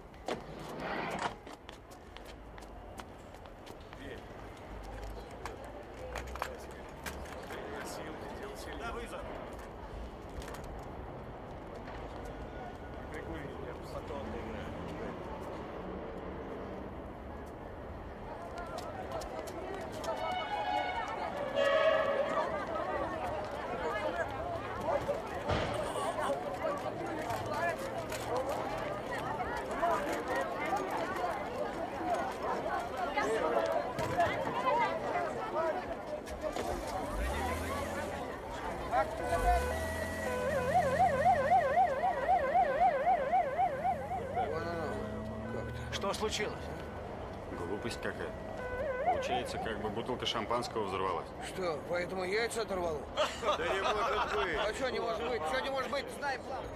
Да, вызов. Что случилось? Глупость какая. Получается, как бы бутылка шампанского взорвалась. Что, поэтому яйца оторвало? Да не может быть. А что не может быть? Что не может быть? Знай план.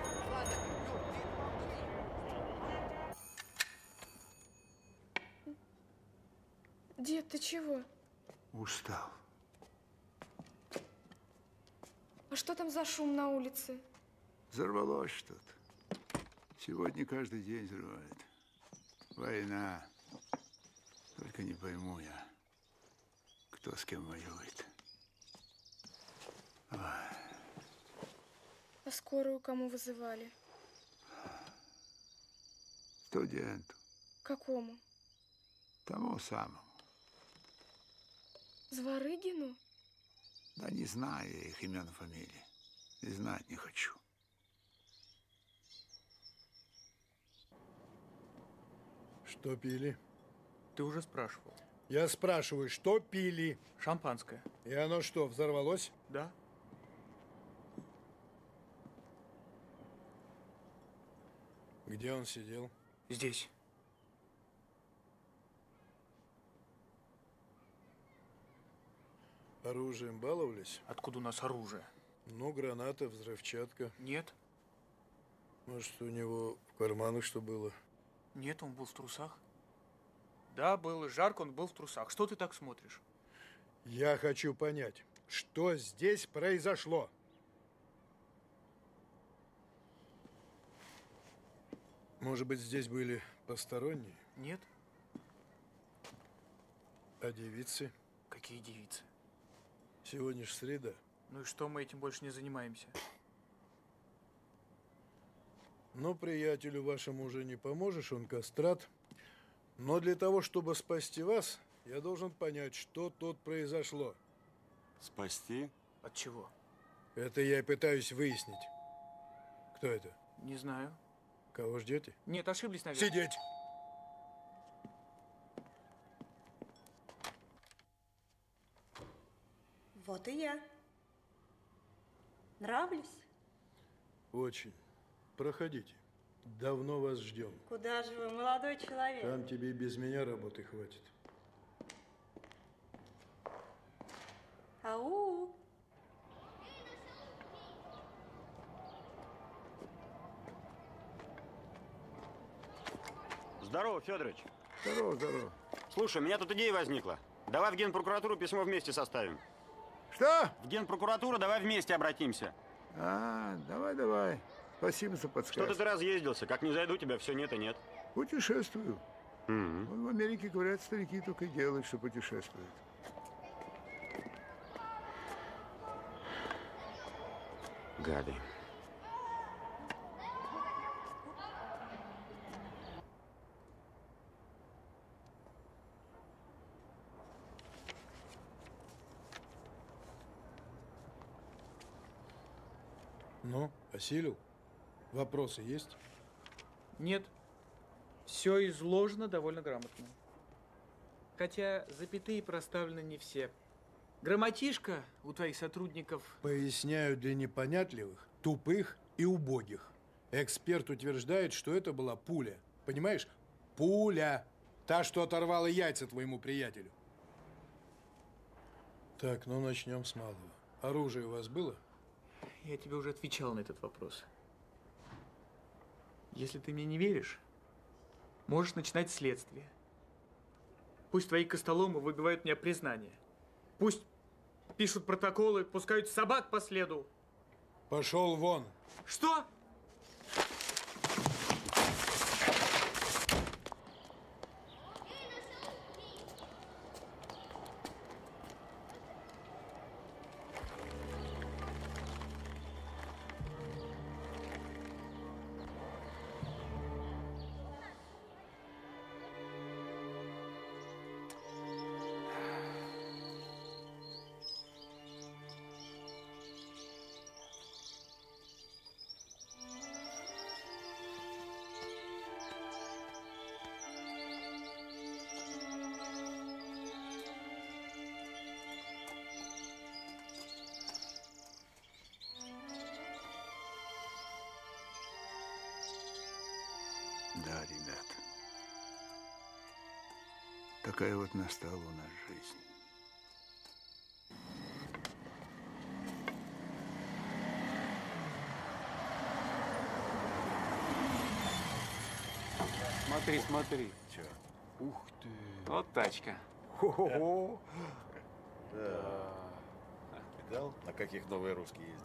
Дед, ты чего? Устал. А что там за шум на улице? Взорвалось что-то. Сегодня каждый день взрывает. Война. Только не пойму я, кто с кем воюет. Ой. А скорую кому вызывали? Студенту. Какому? Тому самому. Зворыгину? Да не знаю я их имен и фамилий. И знать не хочу. Что пили? Ты уже спрашивал. Я спрашиваю, что пили? Шампанское. И оно что, взорвалось? Да. Где он сидел? Здесь. Оружием баловались? Откуда у нас оружие? Ну, граната, взрывчатка. Нет. Может, у него в карманах что было? Нет, он был в трусах. Да, было жарко, он был в трусах. Что ты так смотришь? Я хочу понять, что здесь произошло? Может быть, здесь были посторонние? Нет. А девицы? Какие девицы? Сегодня ж среда. Ну и что, мы этим больше не занимаемся? Но приятелю вашему уже не поможешь, он кастрат. Но для того, чтобы спасти вас, я должен понять, что тут произошло. Спасти? От чего? Это я и пытаюсь выяснить. Кто это? Не знаю. Кого ждете? Нет, ошиблись, наверное. Сидеть! Вот и я. Нравлюсь? Очень. Проходите. Давно вас ждем. Куда же вы, молодой человек? Там тебе и без меня работы хватит. Ау! Здорово, Федорович. Здорово, здорово. Слушай, у меня тут идея возникла. Давай в Генпрокуратуру письмо вместе составим. Что? В Генпрокуратуру давай вместе обратимся. А, давай, давай. Спасибо за подсказку. Что-то ты разъездился. Как не зайду, тебя все нет и нет. Путешествую. Mm-hmm. Вон в Америке, говорят, старики только и делают, что путешествуют. Гады. Ну, осилил? Вопросы есть? Нет. Все изложено довольно грамотно. Хотя запятые проставлены не все. Грамматишка у твоих сотрудников... Поясняю для непонятливых, тупых и убогих. Эксперт утверждает, что это была пуля. Понимаешь? Пуля. Та, что оторвала яйца твоему приятелю. Так, ну начнем с малого. Оружие у вас было? Я тебе уже отвечал на этот вопрос. Если ты мне не веришь, можешь начинать следствие. Пусть твои костоломы выбивают мне признание. Пусть пишут протоколы, пускают собак по следу. Пошел вон. Что? Такая вот настала у нас жизнь. Смотри, смотри. Че? Ух ты. Вот тачка. Хо-хо-хо. Да. Видал, на каких новые русские ездят?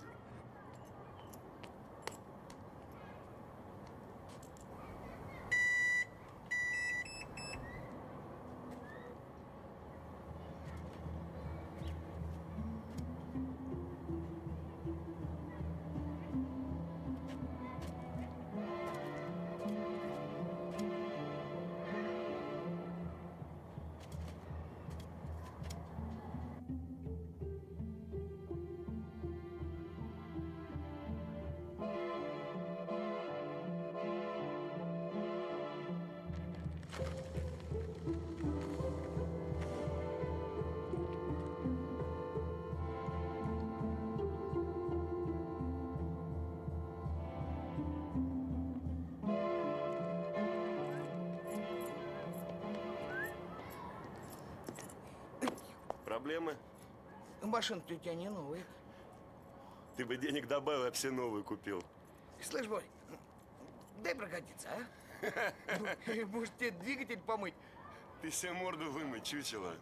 Проблемы? Машина-то у тебя не новая. Ты бы денег добавил, я бы все новые купил. Слышь, Борь, дай прокатиться, а? Может, тебе двигатель помыть? Ты себе морду вымой, чучело.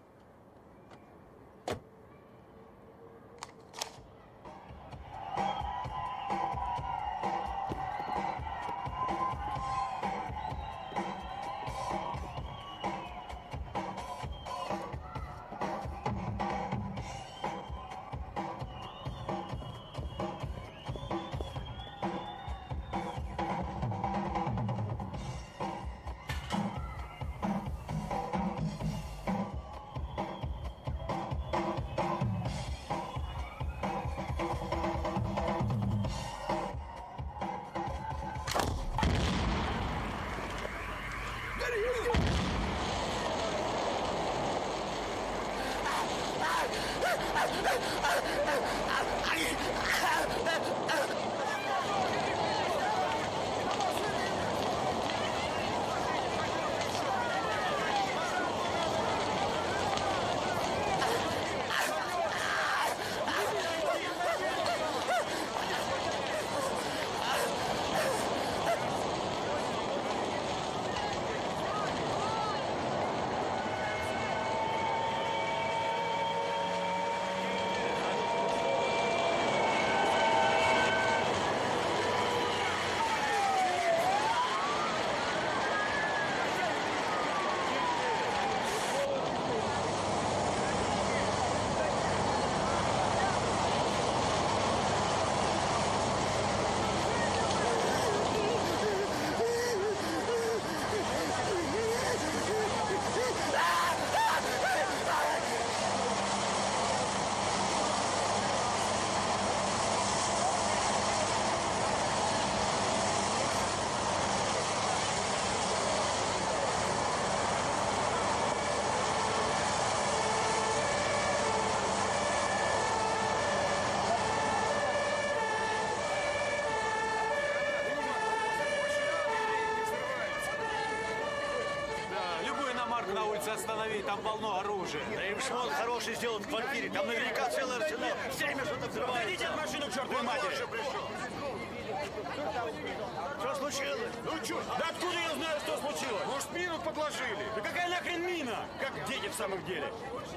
На улице останови, там полно оружия. Да им шмон хороший сделан в квартире, там наверняка целый арсенал. Все время что-то взрывается. Дадите от машину к чертовой матери. Что случилось? Ну чё, да откуда я знаю, что случилось? Может, мину подложили? Да какая нахрен мина? Как дети в самом деле.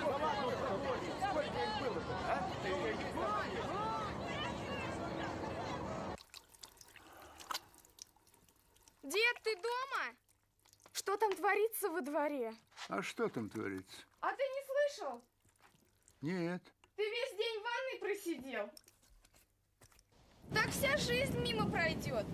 Дед, ты дома? Что там творится во дворе? А что там творится? А ты не слышал? Нет. Ты весь день в ванной просидел. Так вся жизнь мимо пройдет.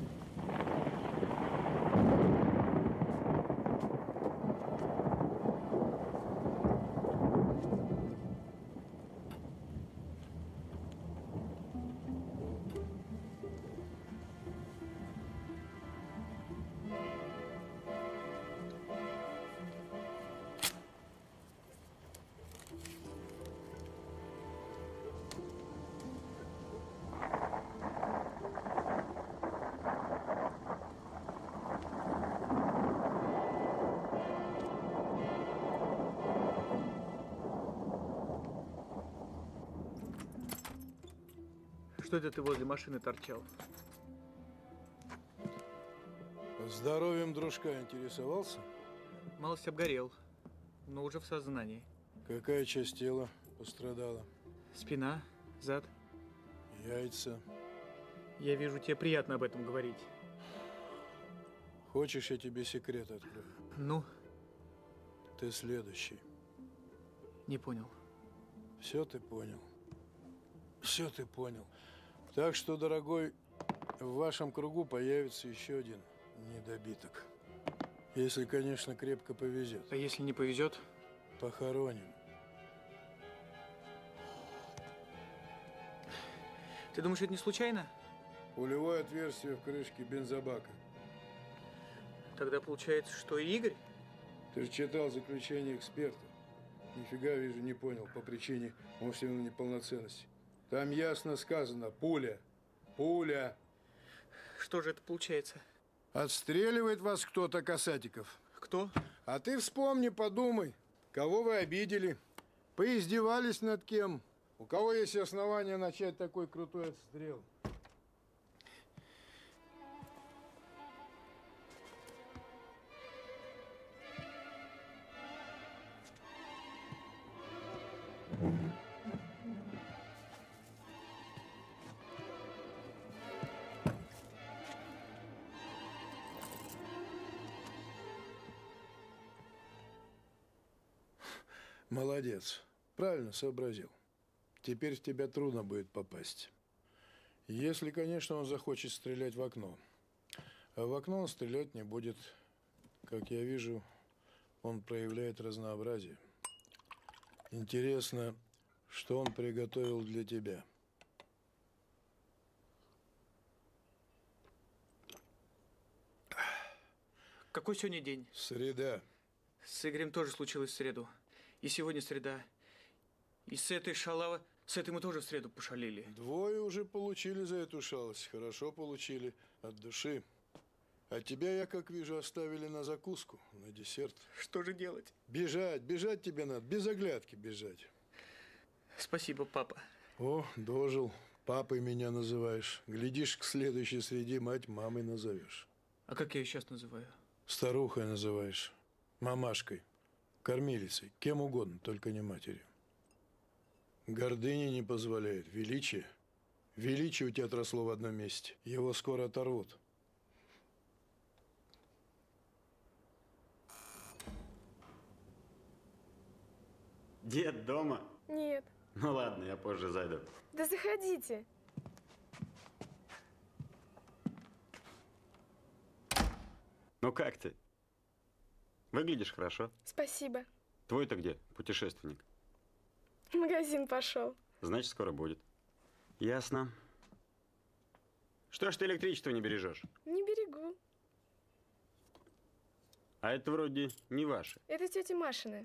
Что это ты возле машины торчал? Здоровьем дружка интересовался? Малость обгорел, но уже в сознании. Какая часть тела пострадала? Спина, зад. Яйца. Я вижу, тебе приятно об этом говорить. Хочешь, я тебе секрет открою? Ну? Ты следующий. Не понял. Все ты понял. Все ты понял. Так что, дорогой, в вашем кругу появится еще один недобиток. Если, конечно, крепко повезет. А если не повезет? Похороним. Ты думаешь, это не случайно? Пулевое отверстие в крышке бензобака. Тогда получается, что и Игорь? Ты же читал заключение эксперта. Нифига, вижу, не понял по причине умственной неполноценности. Там ясно сказано: пуля. Пуля. Что же это получается? Отстреливает вас кто-то, Касатиков. Кто? А ты вспомни, подумай, кого вы обидели, поиздевались над кем, у кого есть основания начать такой крутой отстрел. Молодец. Правильно сообразил. Теперь в тебя трудно будет попасть. Если, конечно, он захочет стрелять в окно. А в окно он стрелять не будет. Как я вижу, он проявляет разнообразие. Интересно, что он приготовил для тебя. Какой сегодня день? Среда. С Игорем тоже случилось в среду. И сегодня среда. И с этой шалава, с этой мы тоже в среду пошалили. Двое уже получили за эту шалость. Хорошо получили. От души. А тебя, я как вижу, оставили на закуску, на десерт. Что же делать? Бежать, бежать тебе надо. Без оглядки бежать. Спасибо, папа. О, дожил. Папой меня называешь. Глядишь, к следующей среде мать мамой назовешь. А как я ее сейчас называю? Старухой называешь. Мамашкой. Кормилицей. Кем угодно, только не матерью. Гордыня не позволяет. Величие. Величие у тебя отросло в одном месте. Его скоро оторвут. Дед дома? Нет. Ну ладно, я позже зайду. Да заходите. Ну как ты? Выглядишь хорошо. Спасибо. Твой-то где, путешественник? В магазин пошел. Значит, скоро будет. Ясно. Что ж ты электричество не бережешь? Не берегу. А это вроде не ваше. Это тетя Машина.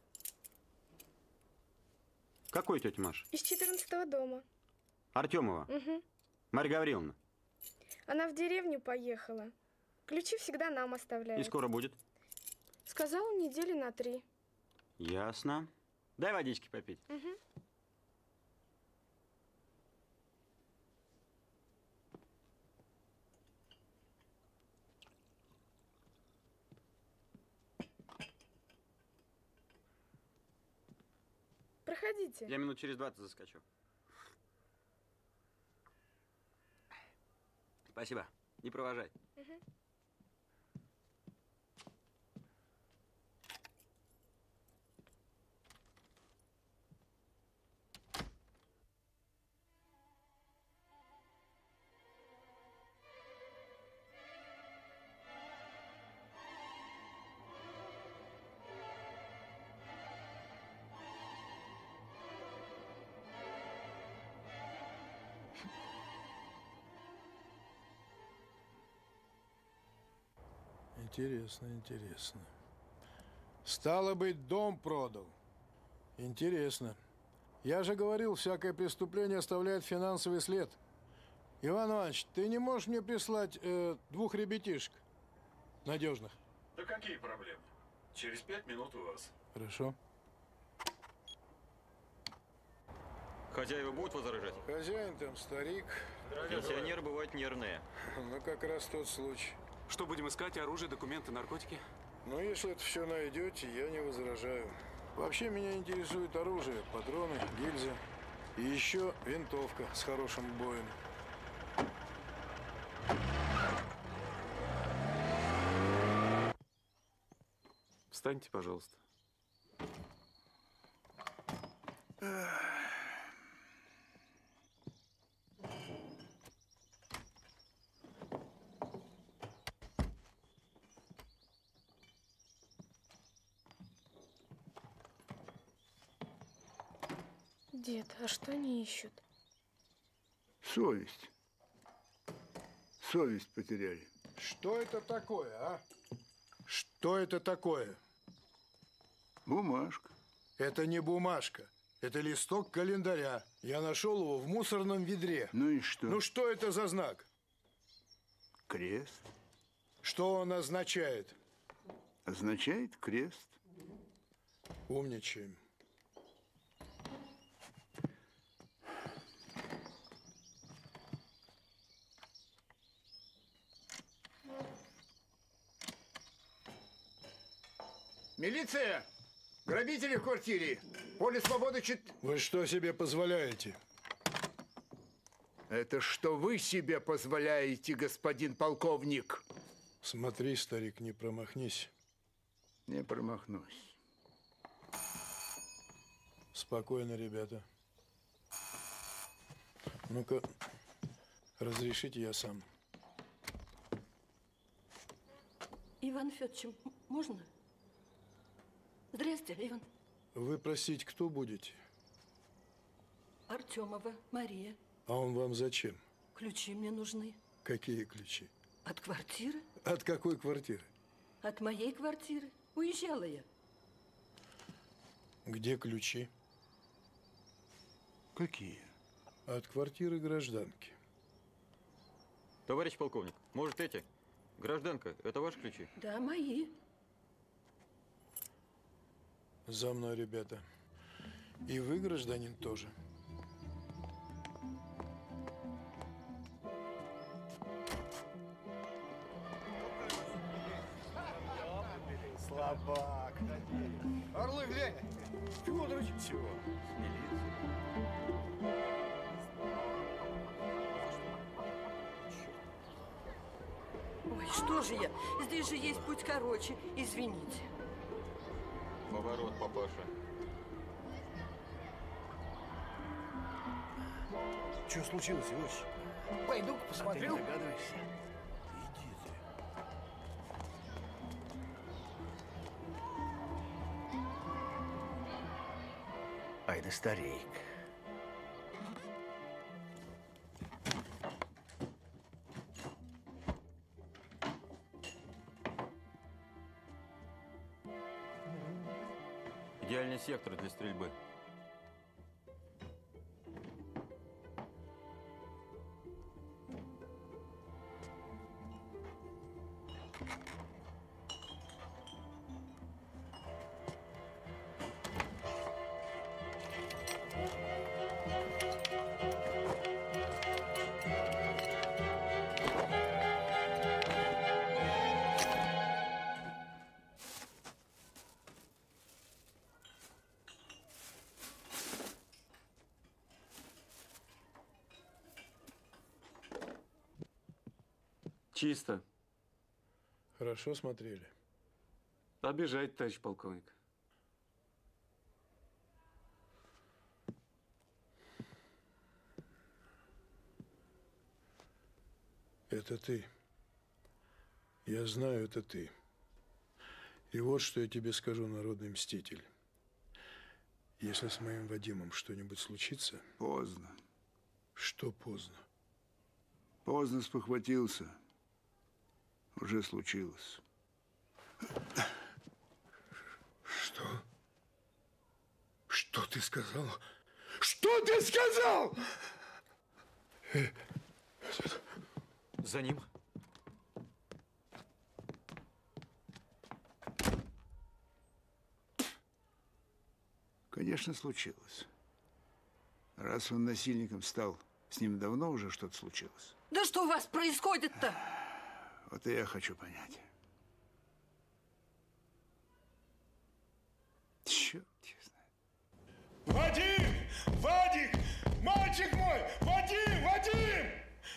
Какой тетя Маша? Из четырнадцатого дома. Артемова? Угу. Марья Гавриловна? Она в деревню поехала. Ключи всегда нам оставляют. И скоро будет? Сказала, недели на три. Ясно. Дай водички попить. Угу. Проходите. Я минут через двадцать заскочу. Спасибо. Не провожай. Угу. Интересно, интересно. Стало быть, дом продал. Интересно. Я же говорил, всякое преступление оставляет финансовый след. Иван Иванович, ты не можешь мне прислать э, двух ребятишек надежных? Да какие проблемы? Через пять минут у вас. Хорошо. Хозяева будут возражать? Хозяин там старик. Пенсионеры бывают нервные. Ну, как раз тот случай. Что будем искать? Оружие, документы, наркотики? Ну, если это все найдете, я не возражаю. Вообще меня интересует оружие, патроны, гильзы. И еще винтовка с хорошим боем. Встаньте, пожалуйста. Дед, а что они ищут? Совесть. Совесть потеряли. Что это такое, а? Что это такое? Бумажка. Это не бумажка. Это листок календаря. Я нашел его в мусорном ведре. Ну и что? Ну что это за знак? Крест. Что он означает? Означает крест. Умничаем. Милиция! Грабители в квартире! Поле свободы чет... Вы что себе позволяете? Это что вы себе позволяете, господин полковник? Смотри, старик, не промахнись. Не промахнусь. Спокойно, ребята. Ну-ка, разрешите я сам. Иван Федорович, можно? Здрасте, Иван. Вы просить, кто будете? Артемова Мария. А он вам зачем? Ключи мне нужны. Какие ключи? От квартиры? От какой квартиры? От моей квартиры. Уезжала я. Где ключи? Какие? От квартиры гражданки. Товарищ полковник, может эти? Гражданка, это ваши ключи? Да, мои. За мной, ребята. И вы, гражданин, тоже. Слабак. Орлы, глянь. Федорович. Чего? Ой, что же я? Здесь же есть путь короче. Извините. Поворот, папаша. Что случилось, Иосиф? Пойду-ка посмотрю. А ты не догадываешься? Иди ты. Ай да старик. Идеальный сектор для стрельбы. Чисто. Хорошо смотрели. Обижать, товарищ полковник. Это ты. Я знаю, это ты. И вот что я тебе скажу, народный мститель. Если с моим Вадимом что-нибудь случится... Поздно. Что поздно? Поздно спохватился. Уже случилось. Что? Что ты сказал? Что ты сказал? За ним. Конечно, случилось. Раз он насильником стал, с ним давно уже что-то случилось? Да что у вас происходит-то? Вот и я хочу понять. Черт его знает. Вадим! Вадик! Мальчик мой! Вадим! Вадим!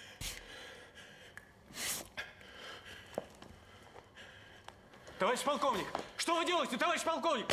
Товарищ полковник! Что вы делаете, товарищ полковник?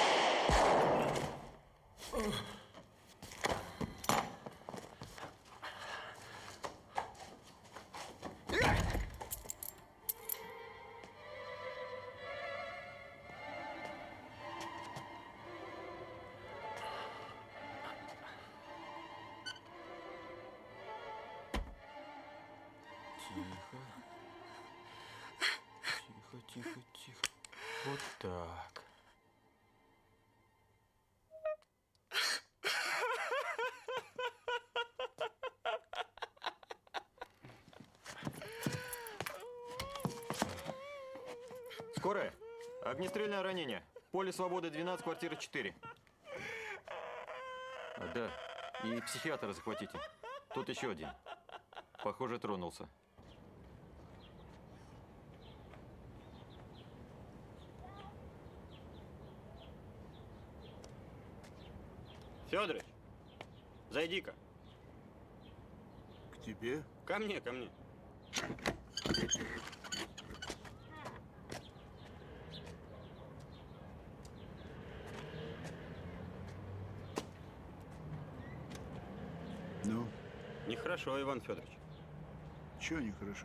Тихо, тихо, тихо. Вот так. Скорая. Огнестрельное ранение. Поле Свободы, двенадцать, квартира четыре. А, да. И психиатра захватите. Тут еще один. Похоже, тронулся. Федорович, зайди-ка. К тебе? Ко мне, ко мне. Ну? Нехорошо, Иван Федорович. Чего нехорошо?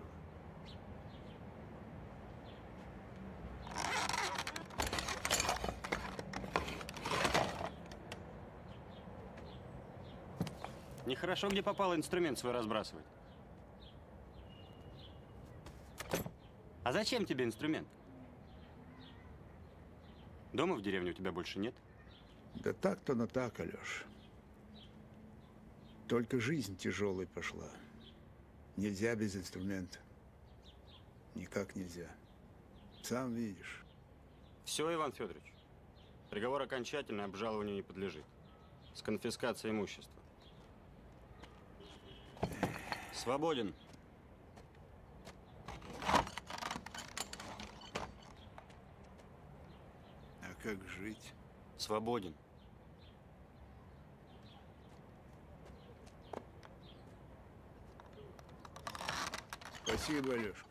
Нехорошо, где попало, инструмент свой разбрасывать. А зачем тебе инструмент? Дома в деревне у тебя больше нет? Да так-то, но так, Алёш. Только жизнь тяжелой пошла. Нельзя без инструмента. Никак нельзя. Сам видишь. Все, Иван Федорович. Приговор окончательный, обжалованию не подлежит. С конфискацией имущества. Свободен. А как жить? Свободен. Спасибо, Алёшка.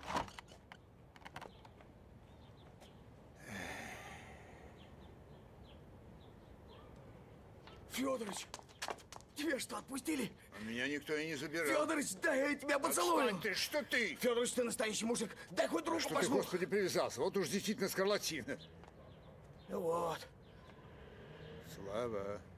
Федорович, тебя что, отпустили? А меня никто и не забирал. Федорович, дай я тебя поцелую. Отстань ты, что ты? Федорович, ты настоящий мужик. Дай хоть руку Что ты, пожму. Господи, привязался? Вот уж действительно скарлатина. Ну вот. Слава.